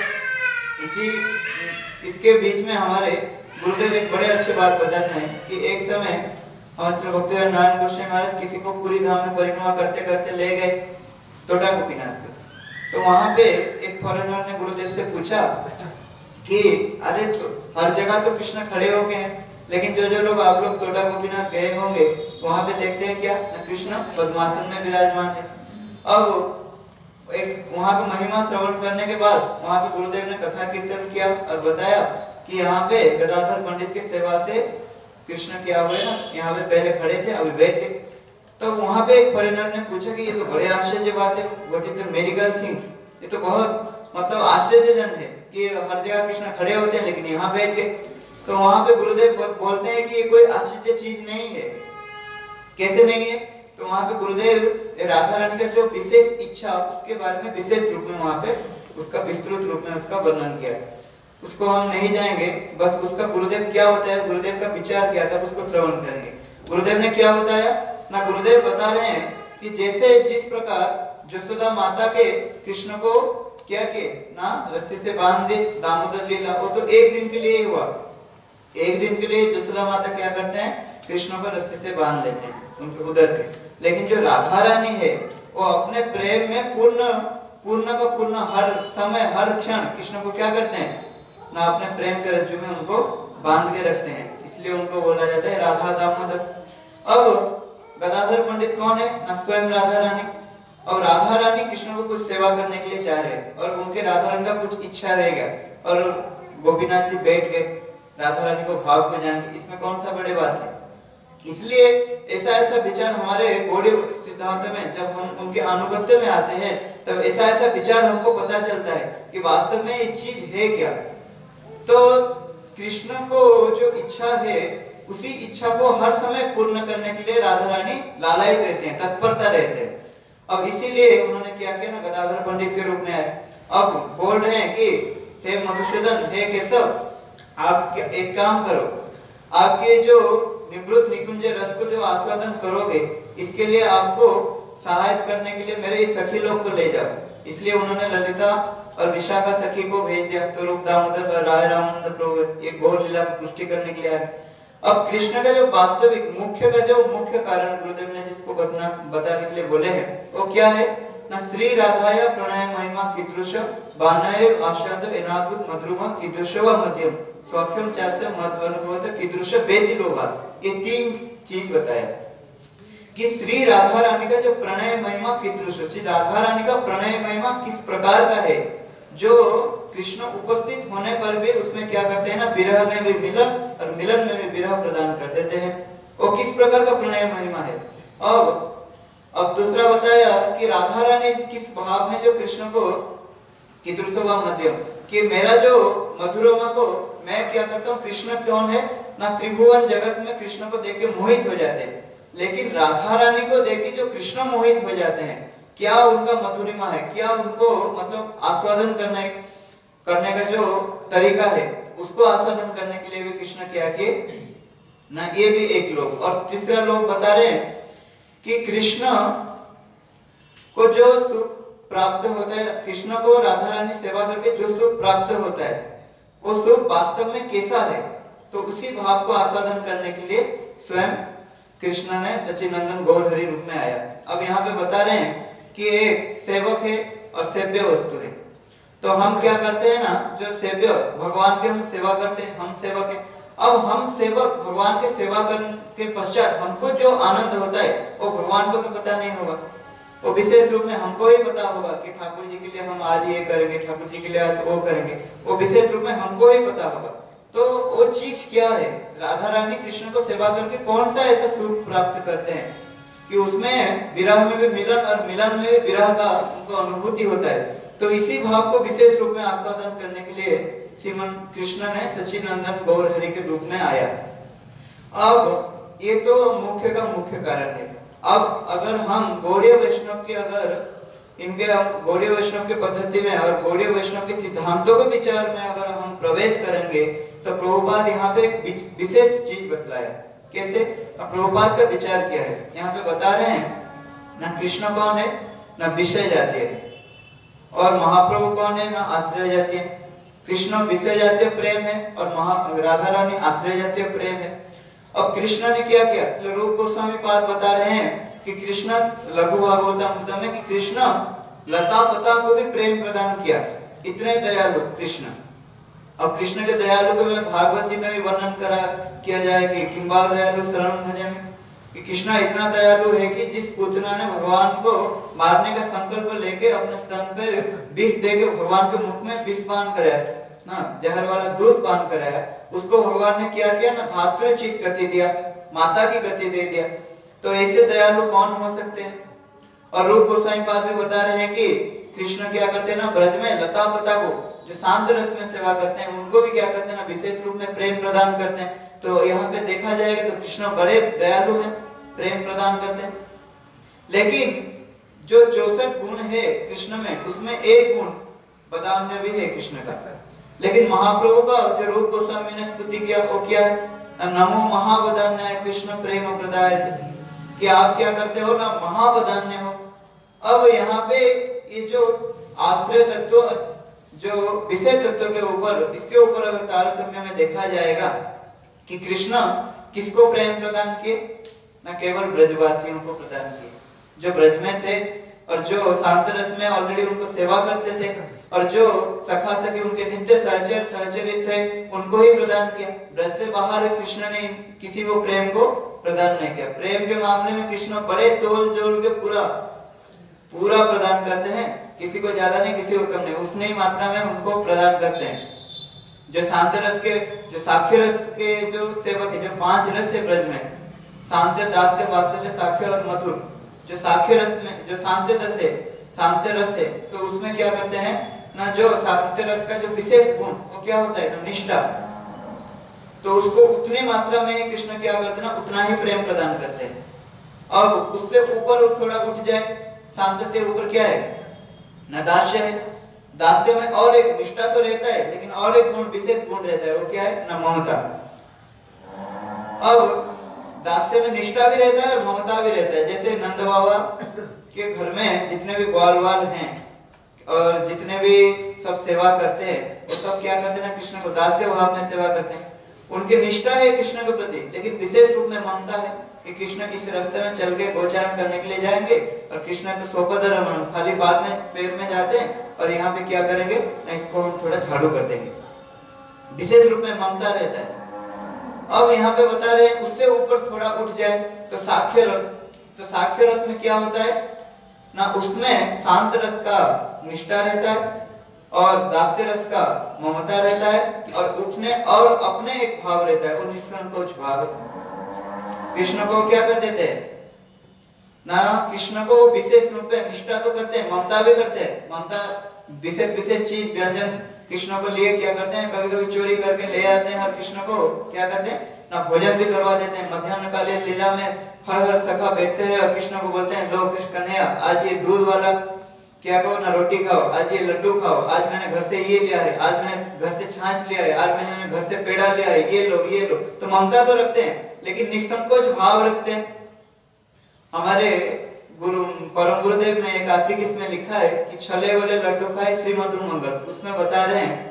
इसी इसके बीच में हमारे गुरुदेव एक बड़े अच्छे बात बताते हैं कि एक समय हमारे श्री भक्तिवेदांत नारायण गोस्वामी महाराज किसी को पूरी धाम में परिक्रमा करते करते ले गए तोटा गोपीनाथ पे। तो वहां पे एक फॉरेनर ने गुरुदेव से पूछा कि अरे तो हर जगह तो कृष्ण खड़े हो गए हैं, लेकिन जो जो लोग आप लोग तोटा गोपीनाथ गए होंगे वहां पे देखते हैं क्या ना, कृष्ण पद्मासन में विराजमान है। अब एक वहां का महिमा श्रवण करने के बाद वहां पे गुरुदेव ने कथा कीर्तन किया और बताया कि यहाँ पे गदाधर पंडित की सेवा से कृष्ण क्या हुए ना, यहाँ पे पहले खड़े थे अभी बैठ गए। तो वहां पे एक फॉरेनर ने पूछा कि ये तो बड़े आश्चर्य बात है, what is the miracle things, ये तो बहुत मतलब आश्चर्यजनक है कि हर जगह कृष्ण खड़े होते हैं लेकिन यहाँ बैठ गए। तो वहां पे गुरुदेव बोलते हैं कि ये कोई आश्चर्य चीज नहीं है। कैसे नहीं है? तो वहां पे गुरुदेव राधा रानी का जो विशेष इच्छा उसके बारे में विशेष रूप में वहां पे उसका विस्तृत रूप में उसका वर्णन किया। उसको हम नहीं जाएंगे, बस उसका गुरुदेव क्या बताया, गुरुदेव का विचार क्या था उसको श्रवण करेंगे। गुरुदेव ने क्या बताया ना, गुरुदेव बता रहे हैं कि जैसे जिस प्रकार यशोदा माता के कृष्ण को क्या किए ना रस्सी से बांध दे दामोदर लीला, वो तो एक दिन के लिए ही हुआ। एक दिन के लिए यशोदा माता क्या करते हैं, कृष्ण को रस्सी से बांध लेते हैं उनके उदर पे। लेकिन जो राधा रानी है वो अपने प्रेम में पूर्ण पूर्ण का पूर्ण हर समय हर क्षण कृष्ण को क्या करते हैं ना, अपने प्रेम के रज्जु में उनको बांध के रखते हैं, इसलिए उनको बोला जाता है राधा दामोदर। अब गदाधर पंडित कौन है ना, स्वयं राधा रानी। अब राधा रानी कृष्ण को कुछ सेवा करने के लिए चाह रहे और उनके राधा रानी का कुछ इच्छा रहेगा और गोपीनाथ जी बैठ गए राधा रानी को भाव को जान के, इसमें कौन सा बड़ी बात है। इसलिए ऐसा ऐसा विचार हमारे गौड़ीय सिद्धांत में जब हम उनके अनुगत्य में आते हैं तब ऐसा ऐसा विचार हमको पता चलता है कि वास्तव में ये चीज है क्या। तो कृष्ण को जो इच्छा है उसी इच्छा को हर समय पूर्ण करने के लिए राधा रानी लालायित रहते हैं, तत्परता रहते हैं। अब इसीलिए उन्होंने क्या किया ना, गदाधर पंडित के रूप में आए। अब बोल रहे हैं कि हे मधुसूदन, हे केशव, आप एक काम करो, आपके जो निवृत्त निकुंज रस को जो आस्वादन करोगे इसके लिए आपको सहायता करने के लिए मेरे इस सखी लोग को ले जाओ। इसलिए उन्होंने ललिता और विशाखा सखी को भेज दिया। स्वरूप दामोदर और राय रामानंद प्रभु ये गौर लीला की पुष्टि करने के लिए आए। अब कृष्ण का जो वास्तविक मुख्य का जो मुख्य कारण गुरुदेव ने जिसको बतना बताने के लिए बोले हैं वो क्या है ना, श्री राधाया प्रणय महिमा कीदृश बानय आशाद एनाद्भुत मधुरमा कीदृश व मध्यम स्वाख्यम चास्य मध्वनुभवत कीदृश बेतिलोभा। ये तीन चीज बताया कि श्री राधा रानी का जो प्रणय महिमा कीदृश, श्री राधा रानी का प्रणय महिमा किस प्रकार का है, जो कृष्ण उपस्थित होने पर भी उसमें क्या करते हैं ना, विरह में भी मिलन और मिलन में भी विरह प्रदान कर देते हैं। वो किस प्रकार का प्रणय महिमा है। अब अब दूसरा बताया कि राधा रानी किस भाव में जो कृष्ण को कीदृशोवा मध्यम, कि मेरा जो मधुरमा को मैं क्या करता हूँ, कृष्ण कौन है ना, त्रिभुवन जगत में कृष्ण को देख के मोहित हो जाते हैं। लेकिन राधा रानी को देख के जो कृष्ण मोहित हो जाते हैं, क्या उनका मधुरिमा है, क्या उनको मतलब आस्वादन करने करने का जो तरीका है उसको आस्वादन करने के लिए भी कृष्ण क्या किए ना, ये भी एक लोग। और तीसरा लोग बता रहे हैं कि कृष्ण को जो सुख प्राप्त होता है, कृष्ण को राधा रानी सेवा करके जो सुख प्राप्त होता है वो सुख वास्तव में कैसा है, तो उसी भाव को आस्वादन करने के लिए स्वयं कृष्ण ने सच्चिदानंद गौर हरि रूप में आया। अब यहाँ पे बता रहे हैं कि एक सेवक है और सेव्य वस्तु है। तो हम क्या करते हैं ना, जो सेव्य भगवान की हम सेवा करते हैं, हम सेवक है। अब हम सेवक भगवान के सेवा करने के पश्चात हमको जो आनंद होता है वो भगवान को तो पता नहीं होगा, वो विशेष रूप में हमको ही पता होगा कि ठाकुर जी के लिए हम आज ये करेंगे, ठाकुर जी के लिए आज वो करेंगे, वो विशेष रूप में हमको ही पता होगा। तो वो चीज क्या है, राधा रानी कृष्ण को सेवा करके कौन सा ऐसा सुख प्राप्त करते हैं कि उसमें विरह में भी मिलन और मिलन में भी विरह का उनको अनुभूति होता है। तो इसी भाव को विशेष रूप में आस्वादन करने के लिए श्रीमन कृष्ण ने सच्चिदानंद गौर हरि के रूप में आया। अब ये तो मुख्य का मुख्य कारण है। अब अगर हम गौड़ीय वैष्णव के अगर इनके गौड़ीय वैष्णव के पद्धति में और गौड़ीय वैष्णव के सिद्धांतों के विचार में अगर हम प्रवेश करेंगे तो प्रभुपाद यहाँ पे एक विशेष चीज बतलाया। कैसे? प्रभुपाद का विचार क्या है यहाँ पे बता रहे हैं ना, कृष्ण कौन है ना, विषय जाति है, और महाप्रभु कौन है ना, आश्रय जाति है। कृष्ण विषय जातीय प्रेम है और महा राधा रानी आश्रय जातीय प्रेम है। अब कृष्ण ने क्या किया, रूप गोस्वामी पाद बता रहे हैं कि कृष्ण लघु भागवतम में कि कृष्ण लता पता को भी प्रेम प्रदान किया, इतने दयालु कृष्ण। अब कृष्ण के दयालु को मैं भागवत जी में भी वर्णन करा किया जाए कि किंबा दयालु शरण भजन, कि कृष्ण इतना दयालु है कि जिस पुतना ने भगवान को मारने का संकल्प लेके अपने स्तन पे विष देके भगवान के मुख में विष पान कराया ना, जहर वाला दूध पान कराया, उसको भगवान ने क्या किया ना, धातुचित गति दिया, माता की गति दे दिया। तो ऐसे दयालु कौन हो सकते हैं। और रूप गोस्वामी पाद भी बता रहे हैं कि कृष्ण क्या करते हैं ना, ब्रज में लता पता को जो शांत रस में सेवा करते हैं उनको भी क्या करते हैं ना, विशेष रूप में प्रेम प्रदान करते हैं। तो यहाँ पे देखा जाएगा तो कृष्ण बड़े दयालु हैं, प्रेम प्रदान करते हैं। लेकिन जो चौसठ गुण है कृष्ण में, उसमें एक गुण बदान्य भी है कृष्ण का। लेकिन महाप्रभु का जो रूप गोस्वामी ने स्तुति किया वो क्या है, नमो महावदान्याय कृष्ण प्रेम प्रदायते, कि आप क्या करते हो ना, महावदान्य हो। अब यहाँ पे ये जो आश्रय तत्व, जो विषय तत्व के ऊपर, इसके ऊपर अगर तारतम्य में देखा जाएगा कि कृष्ण किसको प्रेम प्रदान किए, न केवल ब्रजवासियों को प्रदान किए जो ब्रज में थे और जो शांत रस में ऑलरेडी उनको सेवा करते थे, और जो सखा सखी उनके नित्य सहचर सहचरी थे उनको ही प्रदान किया। ब्रज से बाहर कृष्ण ने किसी को प्रेम को प्रदान नहीं किया। प्रेम के मामले में कृष्ण बड़े तोल जोल के पूरा पूरा प्रदान करते हैं, किसी को ज्यादा नहीं किसी को कम नहीं, उतनी ही मात्रा में उनको प्रदान करते हैं। जो शांत रस के, जो साख्य रस के जो सेवक है, जो पांच रस है ब्रज में, शांत दास्य वात्सल्य साख्य और मधुर, जो साख्य रस में जो शांत रस है, शांत रस है, तो उसमें क्या करते हैं ना, जो शांत रस का जो विशेष गुण वो क्या होता है ना, निष्ठा। तो उसको उतनी मात्रा में कृष्ण क्या करते हैं ना, उतना ही प्रेम प्रदान करते हैं। और उससे ऊपर थोड़ा उठ जाए, शांत से ऊपर क्या है न, दास्य है। दास्य में और एक निष्ठा तो रहता है, लेकिन और एक गुण, विशेष गुण रहता है, वो क्या है न, ममता। अब दास्य में निष्ठा भी रहता है और ममता भी रहता है। जैसे नंद बाबा के घर में जितने भी ग्वाल वाल हैं और जितने भी सब सेवा करते हैं, वो सब क्या करते हैं ना, कृष्ण को दास्य भाव में सेवा करते हैं। उनकी निष्ठा है कृष्ण के प्रति, लेकिन विशेष रूप में ममता है कि कृष्ण किस रास्ते में चल के गोचारण करने के लिए जाएंगे, और कृष्ण तो सोपदरमण, खाली बाद में पैर में जाते हैं, और यहाँ पे क्या करेंगे ना, इसको हम थोड़ा झाड़ू कर देंगे। विशेष रूप में ममता रहता है। अब यहाँ पे बता रहे हैं उससे ऊपर थोड़ा उठ जाए तो साख्य रस। तो साख्य रस में क्या होता है ना, उसमें शांत रस का निष्ठा रहता है और दास्य रस का ममता रहता है, और उसने और अपने एक भाव रहता है, वो निसंकोच भाव है। कृष्ण को क्या कर देते हैं ना, कृष्ण को विशेष रूप में निष्ठा तो करते हैं, ममता भी करते हैं। ममता विशेष विशेष चीज व्यंजन कृष्ण को लिए क्या करते हैं, कभी कभी चोरी करके ले आते हैं और कृष्ण को क्या करते हैं ना, भोजन भी करवा देते हैं। मध्याह्न कालीन लीला में हर हर सखा बैठते हैं और कृष्ण को बोलते हैं, लो कृष्ण कन्हैया, आज ये दूध वाला क्या कहो ना, रोटी खाओ, आज ये लड्डू खाओ, आज मैंने घर से ये लिया है, आज मैंने घर से छाछ लिया है, आज मैंने घर से पेड़ा लिया है, ये लो ये लो। तो ममता तो रखते हैं, लेकिन निसंकोच भाव रखते हैं। हमारे गुरु परम गुरुदेव में एक आर्टिकल में लिखा है कि छले वाले लड्डू खाए श्री मधु मंगल। उसमें बता रहे हैं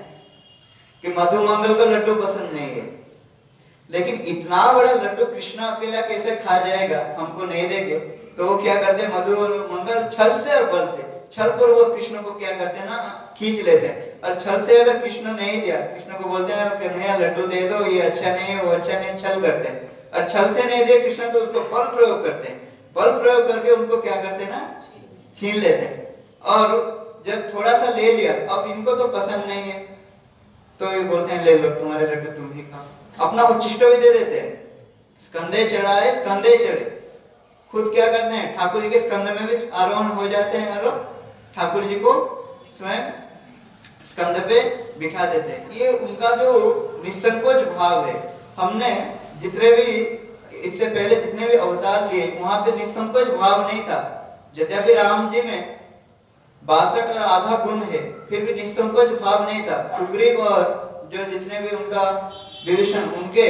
कि मधु मंगल का लड्डू पसंद नहीं है, लेकिन इतना बड़ा लड्डू कृष्ण अकेला कैसे खा जाएगा, हमको नहीं देंगे। तो वो क्या करते हैं, मधु और मंगल छल से और बल से, छल पूर्वक कृष्ण को क्या करते हैं ना, खींच लेते हैं। और छल से अगर कृष्ण नहीं दिया, कृष्ण को बोलते हैं कि नया लड्डू दे दो, ये अच्छा नहीं है, वो अच्छा नहीं, छल करते हैं। और छल से नहीं दिया कृष्ण तो उसको बल प्रयोग करते हैं, बल प्रयोग करके उनको क्या करते हैं ना, छीन लेते हैं। और जब थोड़ा सा ले लिया, अब इनको तो पसंद नहीं है, तो ये बोलते हैं ले लो तुम्हारे लड्डू तुम ही खाओ, अपना उच्छिष्ट भी दे देते हैं। स्कंदे चढ़ाए स्कंदे चढ़े, खुद क्या करते हैं, ठाकुर जी के स्कंद में भी आरोहण हो जाते हैं और ठाकुर जी को स्वयं स्कंद पे बिठा देते हैं। ये उनका जो निसंकोच भाव है। हमने जितने भी इससे पहले जितने भी अवतार लिए, वहां पे निसंकोच भाव नहीं था। यद्यपि राम जी में बासठ और आधा गुण है, फिर भी निसंकोच भाव नहीं था। सुग्रीव और जो जितने भी उनका विभीषण, उनके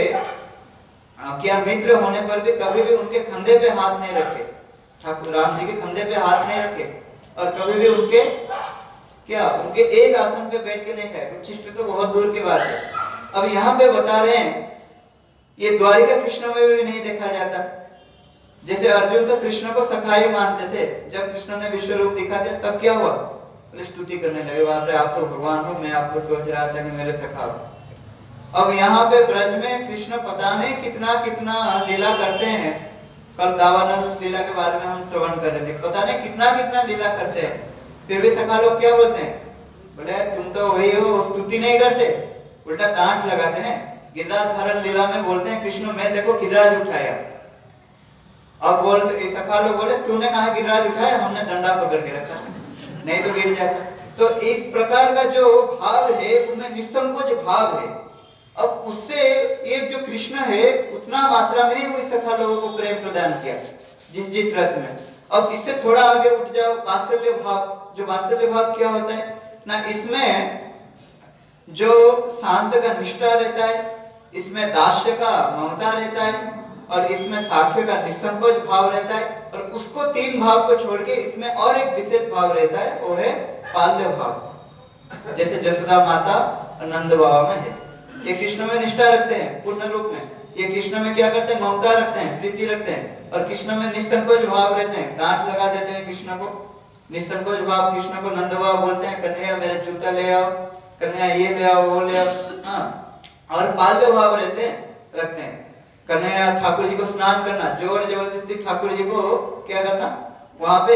क्या मित्र होने पर भी कभी भी उनके कंधे पे हाथ नहीं रखे, ठाकुर राम जी के कंधे पे हाथ नहीं रखे, और कभी भी उनके क्या उनके एक आसन पे बैठ के नहीं खाए। उच्छिष्ट तो बहुत दूर की बात है। अब यहाँ पे बता रहे हैं, ये द्वारिका कृष्ण में भी नहीं देखा जाता। जैसे अर्जुन तो कृष्ण को सखा ही मानते थे, जब कृष्ण ने विश्व रूप दिखा दिया तब क्या हुआ, स्तुति करने लगे, वहां पे आप तो भगवान हो, मैं आपको सोच रहा था कि मेरे सखा हो। अब यहाँ पे ब्रज में कृष्ण पता नहीं कितना कितना लीला करते हैं। कल दावानल लीला के बारे में हम श्रवण कर रहे थे, पता नहीं कितना कितना लीला करते हैं, फिर भी सखा लोग क्या बोलते हैं, बोले तुम तो वही हो, स्तुति नहीं करते, उल्टा डांट लगाते हैं। गिरिराज धारण लीला में बोलते हैं कृष्ण मैं देखो गिरिराज उठाया। अब बोल सखा लोग बोले तूने कहा गिरिराज उठाया, हमने डंडा पकड़ के रखा। नहीं तो गिर जाता। तो इस प्रकार का जो भाव है उनमें निसंकोच भाव है। अब उससे ये जो कृष्ण है उतना मात्रा में ही वो सखा लोगों को प्रेम प्रदान किया जिस जिस रस में। अब इससे थोड़ा आगे उठ जाओ, वात्सल्य भाव। जो वात्सल्य भाव क्या होता है ना, इसमें जो शांत का निष्ठा रहता है, इसमें दास्य का ममता रहता है, और इसमें साख्य का निसंकोच भाव रहता है, और उसको तीन भाव को छोड़ के इसमें और एक विशेष भाव रहता है, वो है पाल्य भाव। जैसे जसोदा माता और नंद बाबा में है, ये कृष्ण में निष्ठा रखते हैं पूर्ण रूप में। ये कृष्ण में क्या करते हैं, ममता रखते हैं, प्रीति रखते हैं, और कृष्ण में निसंकोच भाव रहते हैं, गांठ लगा देते हैं कृष्ण को। निसंकोच भाव कृष्ण को नंद बाबा बोलते हैं, कन्हैया मेरा जूता ले आओ, कन्हैया ये ले आओ, वो ले आओ। हाँ, और पाल्य भाव रहते हैं, रखते हैं। कन्हैया ठाकुर जी को स्नान करना, जोर जबरदस्ती ठाकुर जी को क्या करना, वहां पे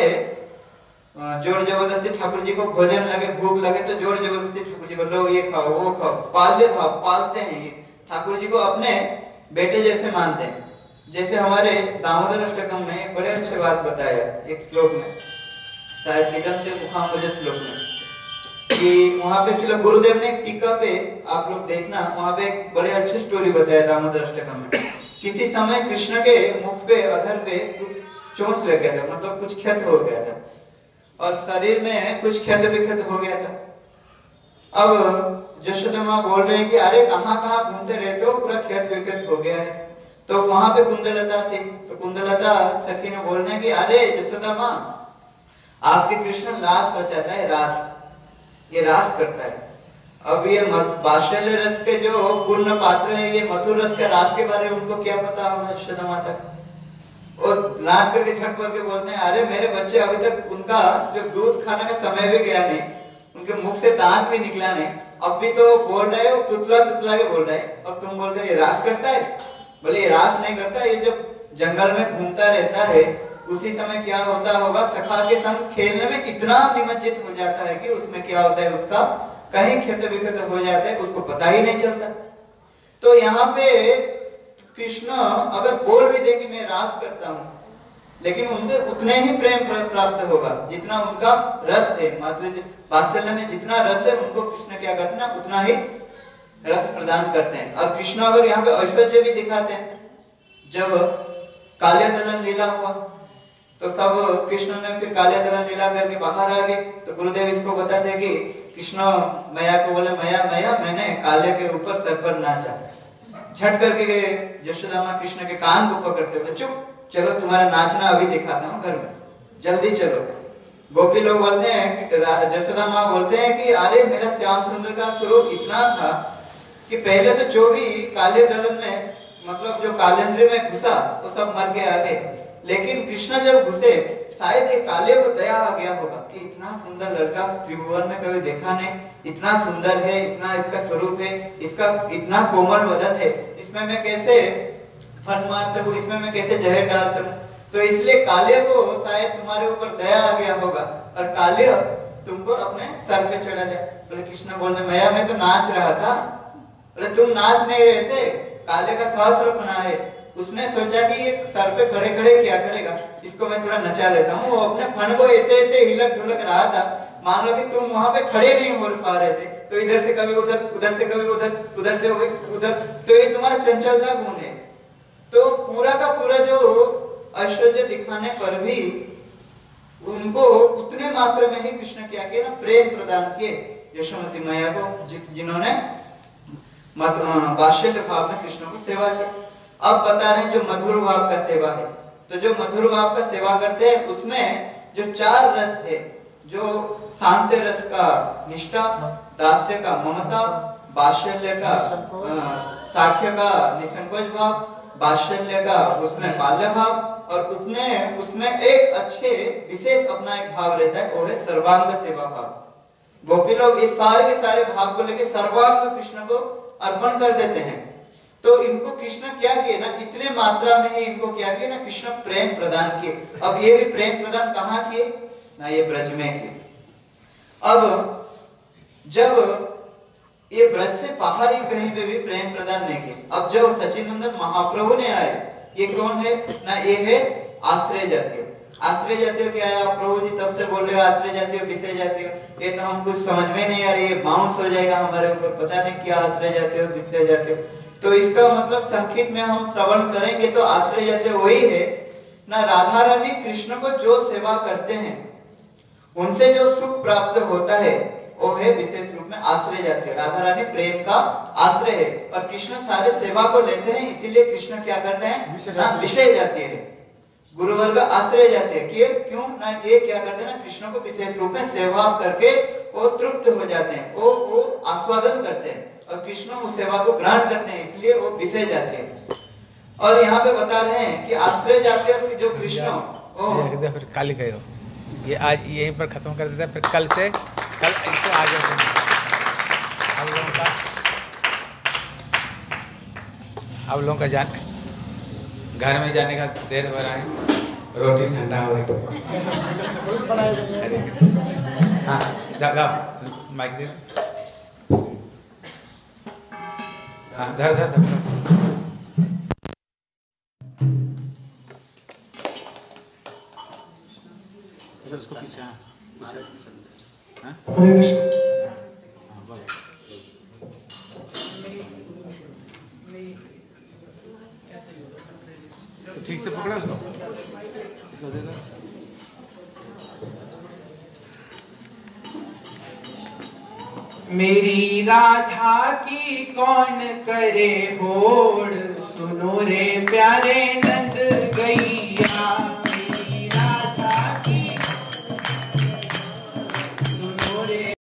जोर जबरदस्ती ठाकुर जी को भोजन लगे, भूख लगे तो जोर जबरदस्ती ठाकुर जी को लो ये खाओ वो खाओ। पाल्य भाव, पालते हैं ये ठाकुर जी को, अपने बेटे जैसे मानते हैं। जैसे हमारे दामोदर अष्टकम में बड़े अच्छे बात बताया एक श्लोक में, शायद निदंते मुखाम्बुज श्लोक में, कि वहां पे श्रील गुरुदेव ने टीका पे, आप लोग देखना, वहां पे एक बड़े अच्छे स्टोरी बताया दामोदर अष्टकम में। किसी समय कृष्ण के मुख पे, अधर पे कुछ चोट लग गया था, मतलब कुछ क्षत हो गया था, और शरीर में कुछ क्षत विक्षत हो गया था। अब यशोदा माँ बोल रहे हैं कि अरे कहाँ कहाँ घूमते रहते हो, पूरा क्षत विक्षत हो गया है। तो वहां पे कुंदलता थी, तो कुंदलता सखी ने बोल रहे हैं कि अरे यशोदा माँ, आपके कृष्ण रास रचाता है, रास, ये रास करता है। अब ये बात्सल्य रस के जो पूर्ण पात्र है, ये मधुर रस के रास के बारे में उनको क्या पता होगा यशोदा माता को। और लाट करके झट करके बोलते हैं, अरे मेरे बच्चे अभी तक उनका जो दूध खाने का समय भी गया नहीं, उनके मुख से दांत भी निकला नहीं, अब भी तो बोल रहे हो, तुतला तुतला के बोल रहे हैं, और तुम बोल रहे हो ये रास करता है। बोले ये रास नहीं करता, ये जब जंगल में घूमता रहता है उसी समय क्या होता होगा, सखा के संग खेलने में इतना निमज्जित हो जाता है कि उसमें क्या होता है, उसका कहीं क्षत विक्षत हो जाता है, उसको पता ही नहीं चलता। तो यहाँ पे कृष्ण अगर बोल भी दे कि मैं रास करता हूँ, लेकिन उनके उतने ही प्रेम प्राप्त होगा जितना उनका रस है, माधुर्य वात्सल्य में जितना रस है, उनको कृष्ण क्या करते हैं, उतना ही रस प्रदान करते हैं। और कृष्ण अगर यहाँ पे ऐश्वर्य भी दिखाते हैं, जब कालिया दलन लीला हुआ तो सब कृष्ण ने फिर कालिया दलन लीला करके बाहर आ गए, तो गुरुदेव इसको बताते हैं कि कृष्ण मैया को बोले, मैया मैया मैंने काले के ऊपर सर पर नाचा। झट करके यशोदा माँ कृष्ण के कान को पकड़ते बोले, चुप, चलो तुम्हारा नाचना अभी दिखाता हूँ घर में, जल्दी चलो। गोपी लोग बोलते हैं, यशोदा माँ बोलते हैं कि अरे मेरा श्याम सुंदर का स्वरूप इतना था कि पहले तो जो भी काले दलन में, मतलब जो कालेंद्र में घुसा वो सब मर के आ गए, लेकिन कृष्ण जब घुसे शायद ये काले को दया आ गया होगा कि इतना सुंदर लड़का त्रिभुवन में कभी देखा नहीं, इतना सुंदर है, इतना इसका स्वरूप है, इसका इतना कोमल बदन है, इसमें मैं कैसे फन मार सकूं, इसमें मैं कैसे जहर डाल सकूं। तो इसलिए काले को शायद तुम्हारे ऊपर दया आ गया होगा और काले तुमको अपने सर पे चढ़ा लिया। बोले कृष्ण बोलने, मैया मैं तो नाच रहा था। बोले तुम नाच नहीं रहे थे, काले का सहस्त्र फना है, उसने सोचा कि ये सर पे खड़े खड़े क्या करेगा, इसको मैं थोड़ा नचा लेता हूँ। वो अपने फन को ऐसे ऐसे हिलक ढुलक रहा था, मान लो कि तुम वहां पे खड़े नहीं हो पा रहे थे, तो इधर से कभी उधर, उधर से कभी उधर, उधर से उधर, तो ये तुम्हारा चंचलता गुण है। तो पूरा का पूरा जो ऐश्वर्य दिखाने पर भी उनको उतने मात्रा में ही कृष्ण क्या किया ना, प्रेम प्रदान किए यशोमती मैया को, जिन्होंने वात्सल्य भाव में कृष्ण को सेवा की। अब बता रहे हैं जो मधुर भाव का सेवा है, तो जो मधुर भाव का सेवा करते हैं उसमें जो चार रस है, जो शांत रस का निष्ठा, दास्य का ममता, वात्सल्य का साख्य का निसंकोच भाव, वात्सल्य का उसमें बाल्य भाव, और उतने उसमें एक अच्छे विशेष अपना एक भाव रहता है, वो है सर्वांग सेवा भाव। गोपी लोग इस सारे के सारे भाव को लेकर सर्वांग कृष्ण को अर्पण कर देते हैं। तो इनको कृष्ण क्या किए ना, इतने मात्रा में ही इनको क्या किए ना, कृष्ण प्रेम प्रदान किए। अब ये भी प्रेम प्रदान कहाँ किए ना, ये ब्रज में किए। अब जब ये ब्रज से बाहर ही कहीं पे भी प्रेम प्रदान नहीं किए। अब जब सचिनंदन महाप्रभु ने आए, ये कौन है ना, ये है आश्रय जातीय। आश्रय जाते हो क्या है? आप प्रभु जी तब से बोल रहे हो आश्रय जाते हो, विषय जाते हो, ये तो हम कुछ समझ में नहीं आ रही है, बाउंस हो जाएगा हमारे ऊपर, पता नहीं क्या आश्रय जाते हो, विषय जाते हो। तो इसका मतलब संक्षिप्त में हम श्रवण करेंगे तो आश्रय जाते हो वही है ना, राधा रानी कृष्ण को जो सेवा करते हैं उनसे जो सुख प्राप्त होता है वो है विशेष रूप में आश्रय जाते हैं। राधा रानी प्रेम का आश्रय है और कृष्ण सारे सेवा को लेते हैं, इसीलिए कृष्ण क्या करते हैं ना, विषय जाते हैं, गुरुवर्ग आश्रय जाते हैं। क्यों ना, ये क्या करते हैं ना, कृष्ण को विशेष रूप में सेवा करके वो तृप्त हो जाते हैं, वो वो आस्वादन करते हैं और कृष्ण उस सेवा को ग्रहण करते हैं, इसलिए वो विषय जाते हैं। और यहाँ पे बता रहे हैं कि आश्रय जाते हैं जो कृष्ण ओ फिर कल गए हो, ये आज यहीं पर खत्म कर देते हैं, फिर कल से कल इससे आगे हम लोगों का अब लोगों का जाने घर में जाने का देर हो रहा है, रोटी ठंडा हो रही है। हाँ जाओ जाओ माइक दे, हाँ धर धर धर उसको पीछे, हाँ पीछे, हाँ हरे कृष्ण। हाँ बोलो। तो ठीक से पकड़ा उसको, इसको दे दो। मेरी राधा की कौन करे होड़, सुनो रे प्यारे नंद